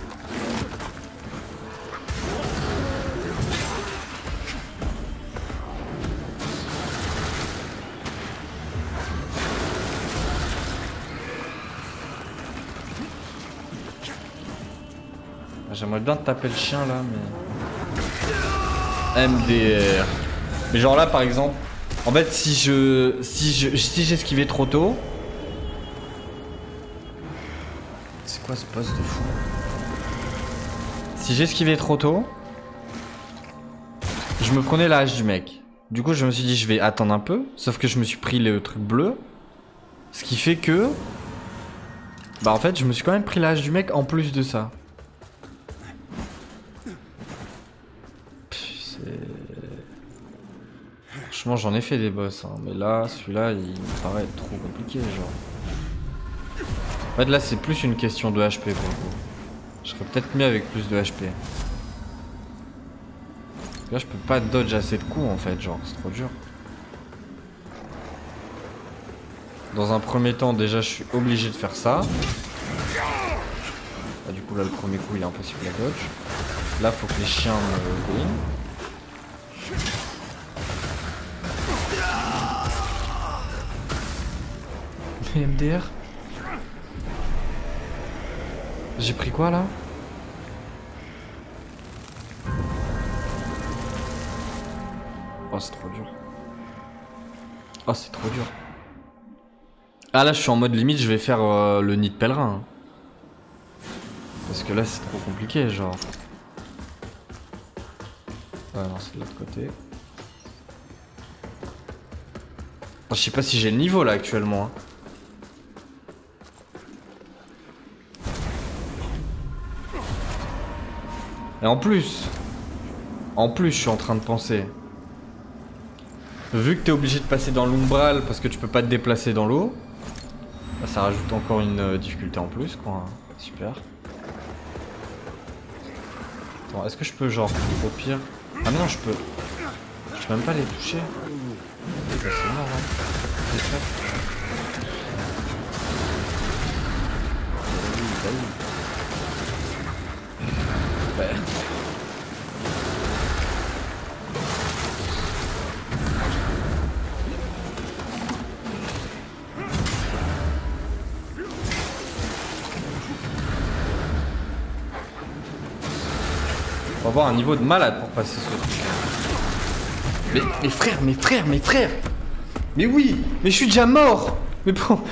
J'aimerais bien taper le chien là, mais... MDR. Mais genre là par exemple, en fait si j'esquivais trop tôt... C'est quoi ce boss de fou? Si j'esquivais trop tôt, je me prenais la hache du mec. Du coup je me suis dit je vais attendre un peu, sauf que je me suis pris le truc bleu. Ce qui fait que... Bah en fait je me suis quand même pris la hache du mec en plus de ça. Franchement j'en ai fait des boss hein, mais là celui-là il me paraît trop compliqué genre. En fait là c'est plus une question de HP pour le coup. Je serais peut-être mieux avec plus de HP. Là je peux pas dodge assez de coups en fait genre c'est trop dur. Dans un premier temps déjà je suis obligé de faire ça. Bah, du coup là le premier coup il est impossible à dodge. Là faut que les chiens me ruinent. MDR. J'ai pris quoi là? Oh c'est trop dur. Oh c'est trop dur. Ah là je suis en mode limite je vais faire le nid de pèlerin hein. Parce que là c'est trop compliqué genre. Ah non c'est de l'autre côté. Oh, je sais pas si j'ai le niveau là actuellement hein. Et en plus je suis en train de penser. Vu que t'es obligé de passer dans l'umbral parce que tu peux pas te déplacer dans l'eau, bah, ça rajoute encore une difficulté en plus quoi. Super. Attends, est-ce que je peux genre au pire... Ah mais non je peux même pas les toucher. C'est mort hein. Faut avoir un niveau de malade pour passer ce truc. Mes frères. Mais oui, mais je suis déjà mort. Mais pourquoi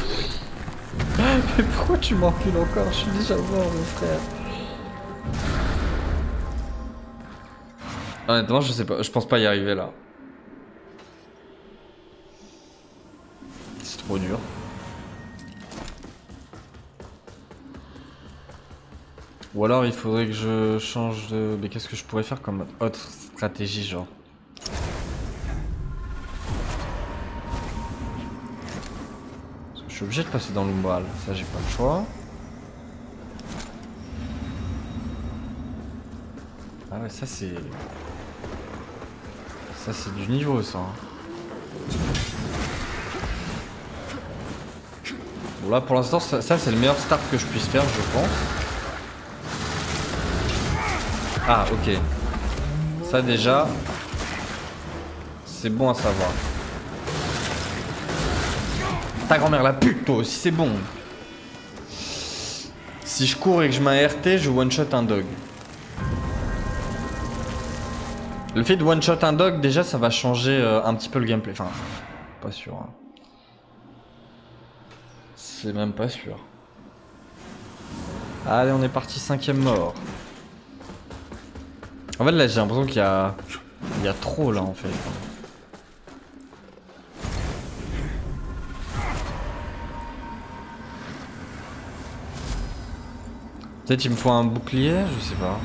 tu m'encules encore? Je suis déjà mort, mon frère. Honnêtement, je sais pas, je pense pas y arriver là. C'est trop dur. Ou alors il faudrait que je change de... Mais qu'est-ce que je pourrais faire comme autre stratégie genre? Parce que je suis obligé de passer dans l'umbral, ça j'ai pas le choix. Ah ouais, ça c'est... Ça c'est du niveau ça. Bon là pour l'instant ça c'est le meilleur start que je puisse faire je pense. Ah ok. Ça déjà c'est bon à savoir. Ta grand-mère la pute toi aussi c'est bon. Si je cours et que je mets un RT je one shot un dog. Le fait de one shot un dog déjà ça va changer un petit peu le gameplay. Enfin pas sûr hein. C'est même pas sûr. Allez on est parti 5ème mort. En fait là j'ai l'impression qu'il y a trop là en fait. Peut-être il me faut un bouclier, je sais pas.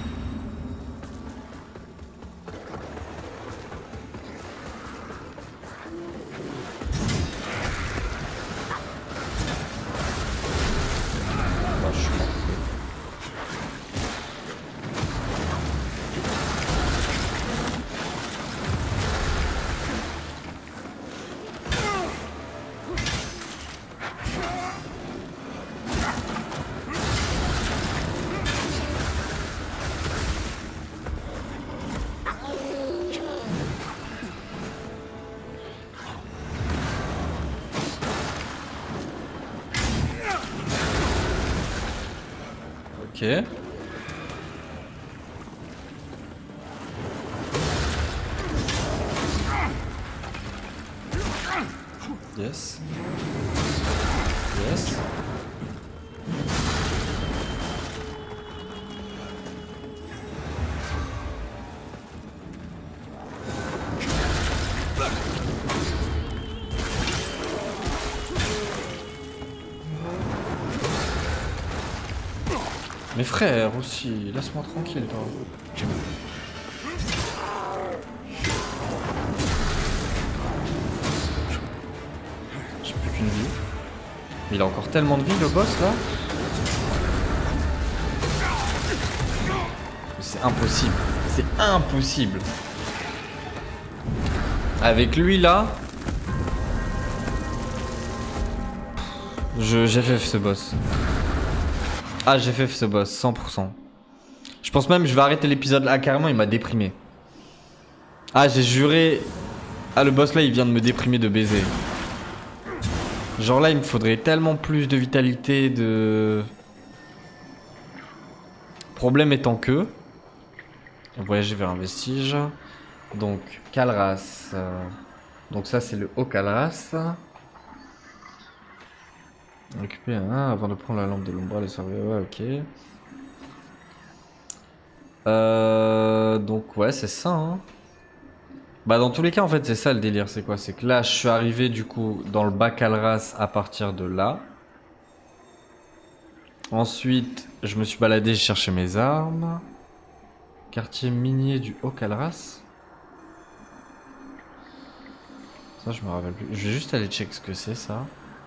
Ok. Yes. Yes. Mes frères aussi, laisse-moi tranquille toi. J'ai plus qu'une vie. Mais il a encore tellement de vie le boss là. C'est impossible. C'est impossible. Avec lui là. J'ai fait ce boss. Ah j'ai fait ce boss, 100%. Je pense même que je vais arrêter l'épisode là, carrément il m'a déprimé. Ah j'ai juré... Ah le boss là il vient de me déprimer de baiser. Genre là il me faudrait tellement plus de vitalité, de... Problème étant que... Voyager vers un vestige. Donc Kalras. Donc ça c'est le haut Kalras. Récupérer un avant de prendre la lampe de l'ombra, les servir. Ouais, ok. Donc ouais, c'est ça. Hein. Bah dans tous les cas, en fait, c'est ça le délire. C'est quoi? C'est que là, je suis arrivé du coup dans le bas Kalras à partir de là. Ensuite, je me suis baladé, j'ai cherché mes armes. Quartier minier du haut Kalras. Ça, je me rappelle plus. Je vais juste aller check ce que c'est ça.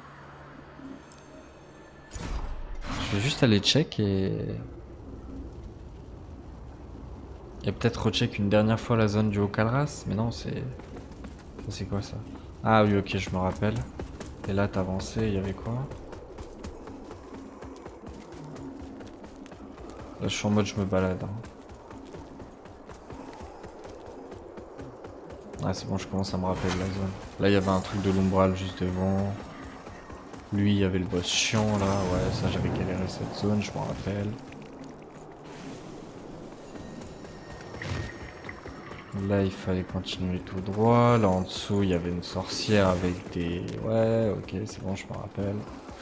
Je vais juste aller check et peut-être recheck une dernière fois la zone du haut Kalras. Mais non, c'est... C'est quoi ça? Ah oui, ok, je me rappelle. Et là, t'avançais, il y avait quoi? Là, je suis en mode je me balade. Hein. Ah, c'est bon, je commence à me rappeler de la zone. Là, il y avait un truc de l'umbral juste devant. Lui, il y avait le boss chiant là, ouais, ça j'avais galéré cette zone, je m'en rappelle. Là, il fallait continuer tout droit. Là, en dessous, il y avait une sorcière avec des... Ouais, ok, c'est bon, je me rappelle.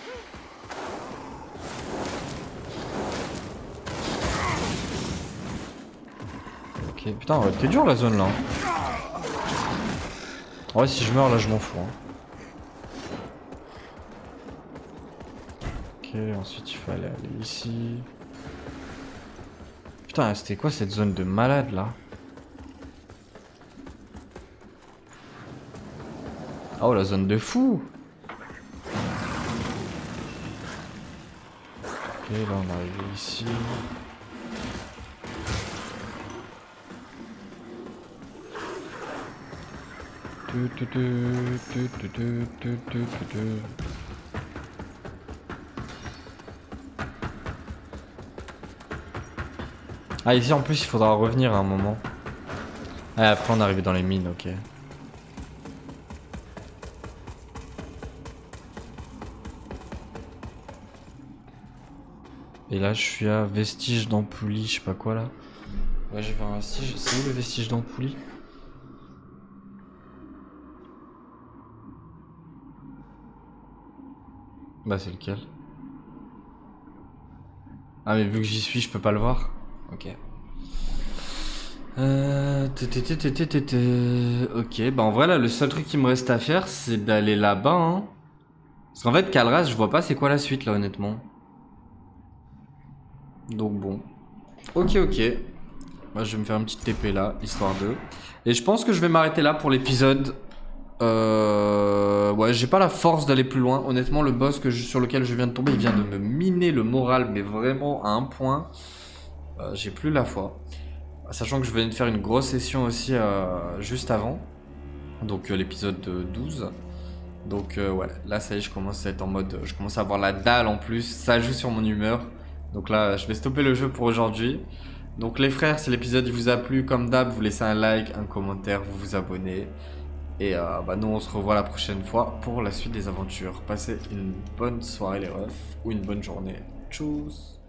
Ok, putain, ouais, t'es dur la zone là. Ouais, si je meurs là, je m'en fous. Hein. Ok, ensuite il fallait aller ici. Putain, c'était quoi cette zone de malade là? Oh, la zone de fou! Ok, là on arrive ici. Ah, ici en plus il faudra revenir à un moment. Ah, après on est arrivé dans les mines, ok. Et là je suis à vestige d'Ampoulie, je sais pas quoi là. Ouais, j'ai vu un vestige. C'est où le vestige d'Ampoulie? Bah c'est lequel? Ah mais vu que j'y suis je peux pas le voir. Ok. Ok, bah en vrai là le seul truc qui me reste à faire c'est d'aller là-bas hein. Parce qu'en fait Kalras je vois pas c'est quoi la suite là honnêtement. Donc bon. Ok. Moi je vais me faire une petite TP là, histoire de. Et je pense que je vais m'arrêter là pour l'épisode. Ouais, j'ai pas la force d'aller plus loin. Honnêtement, le boss sur lequel je viens de tomber, il vient de me miner le moral, mais vraiment à un point. J'ai plus la foi. Sachant que je venais de faire une grosse session aussi juste avant. Donc l'épisode 12. Donc ouais, là ça y est, je commence à être en mode... Je commence à avoir la dalle en plus. Ça joue sur mon humeur. Donc là, je vais stopper le jeu pour aujourd'hui. Donc les frères, si l'épisode vous a plu, comme d'hab, vous laissez un like, un commentaire, vous vous abonnez. Et bah nous on se revoit la prochaine fois pour la suite des aventures. Passez une bonne soirée les refs, ou une bonne journée. Tchuss.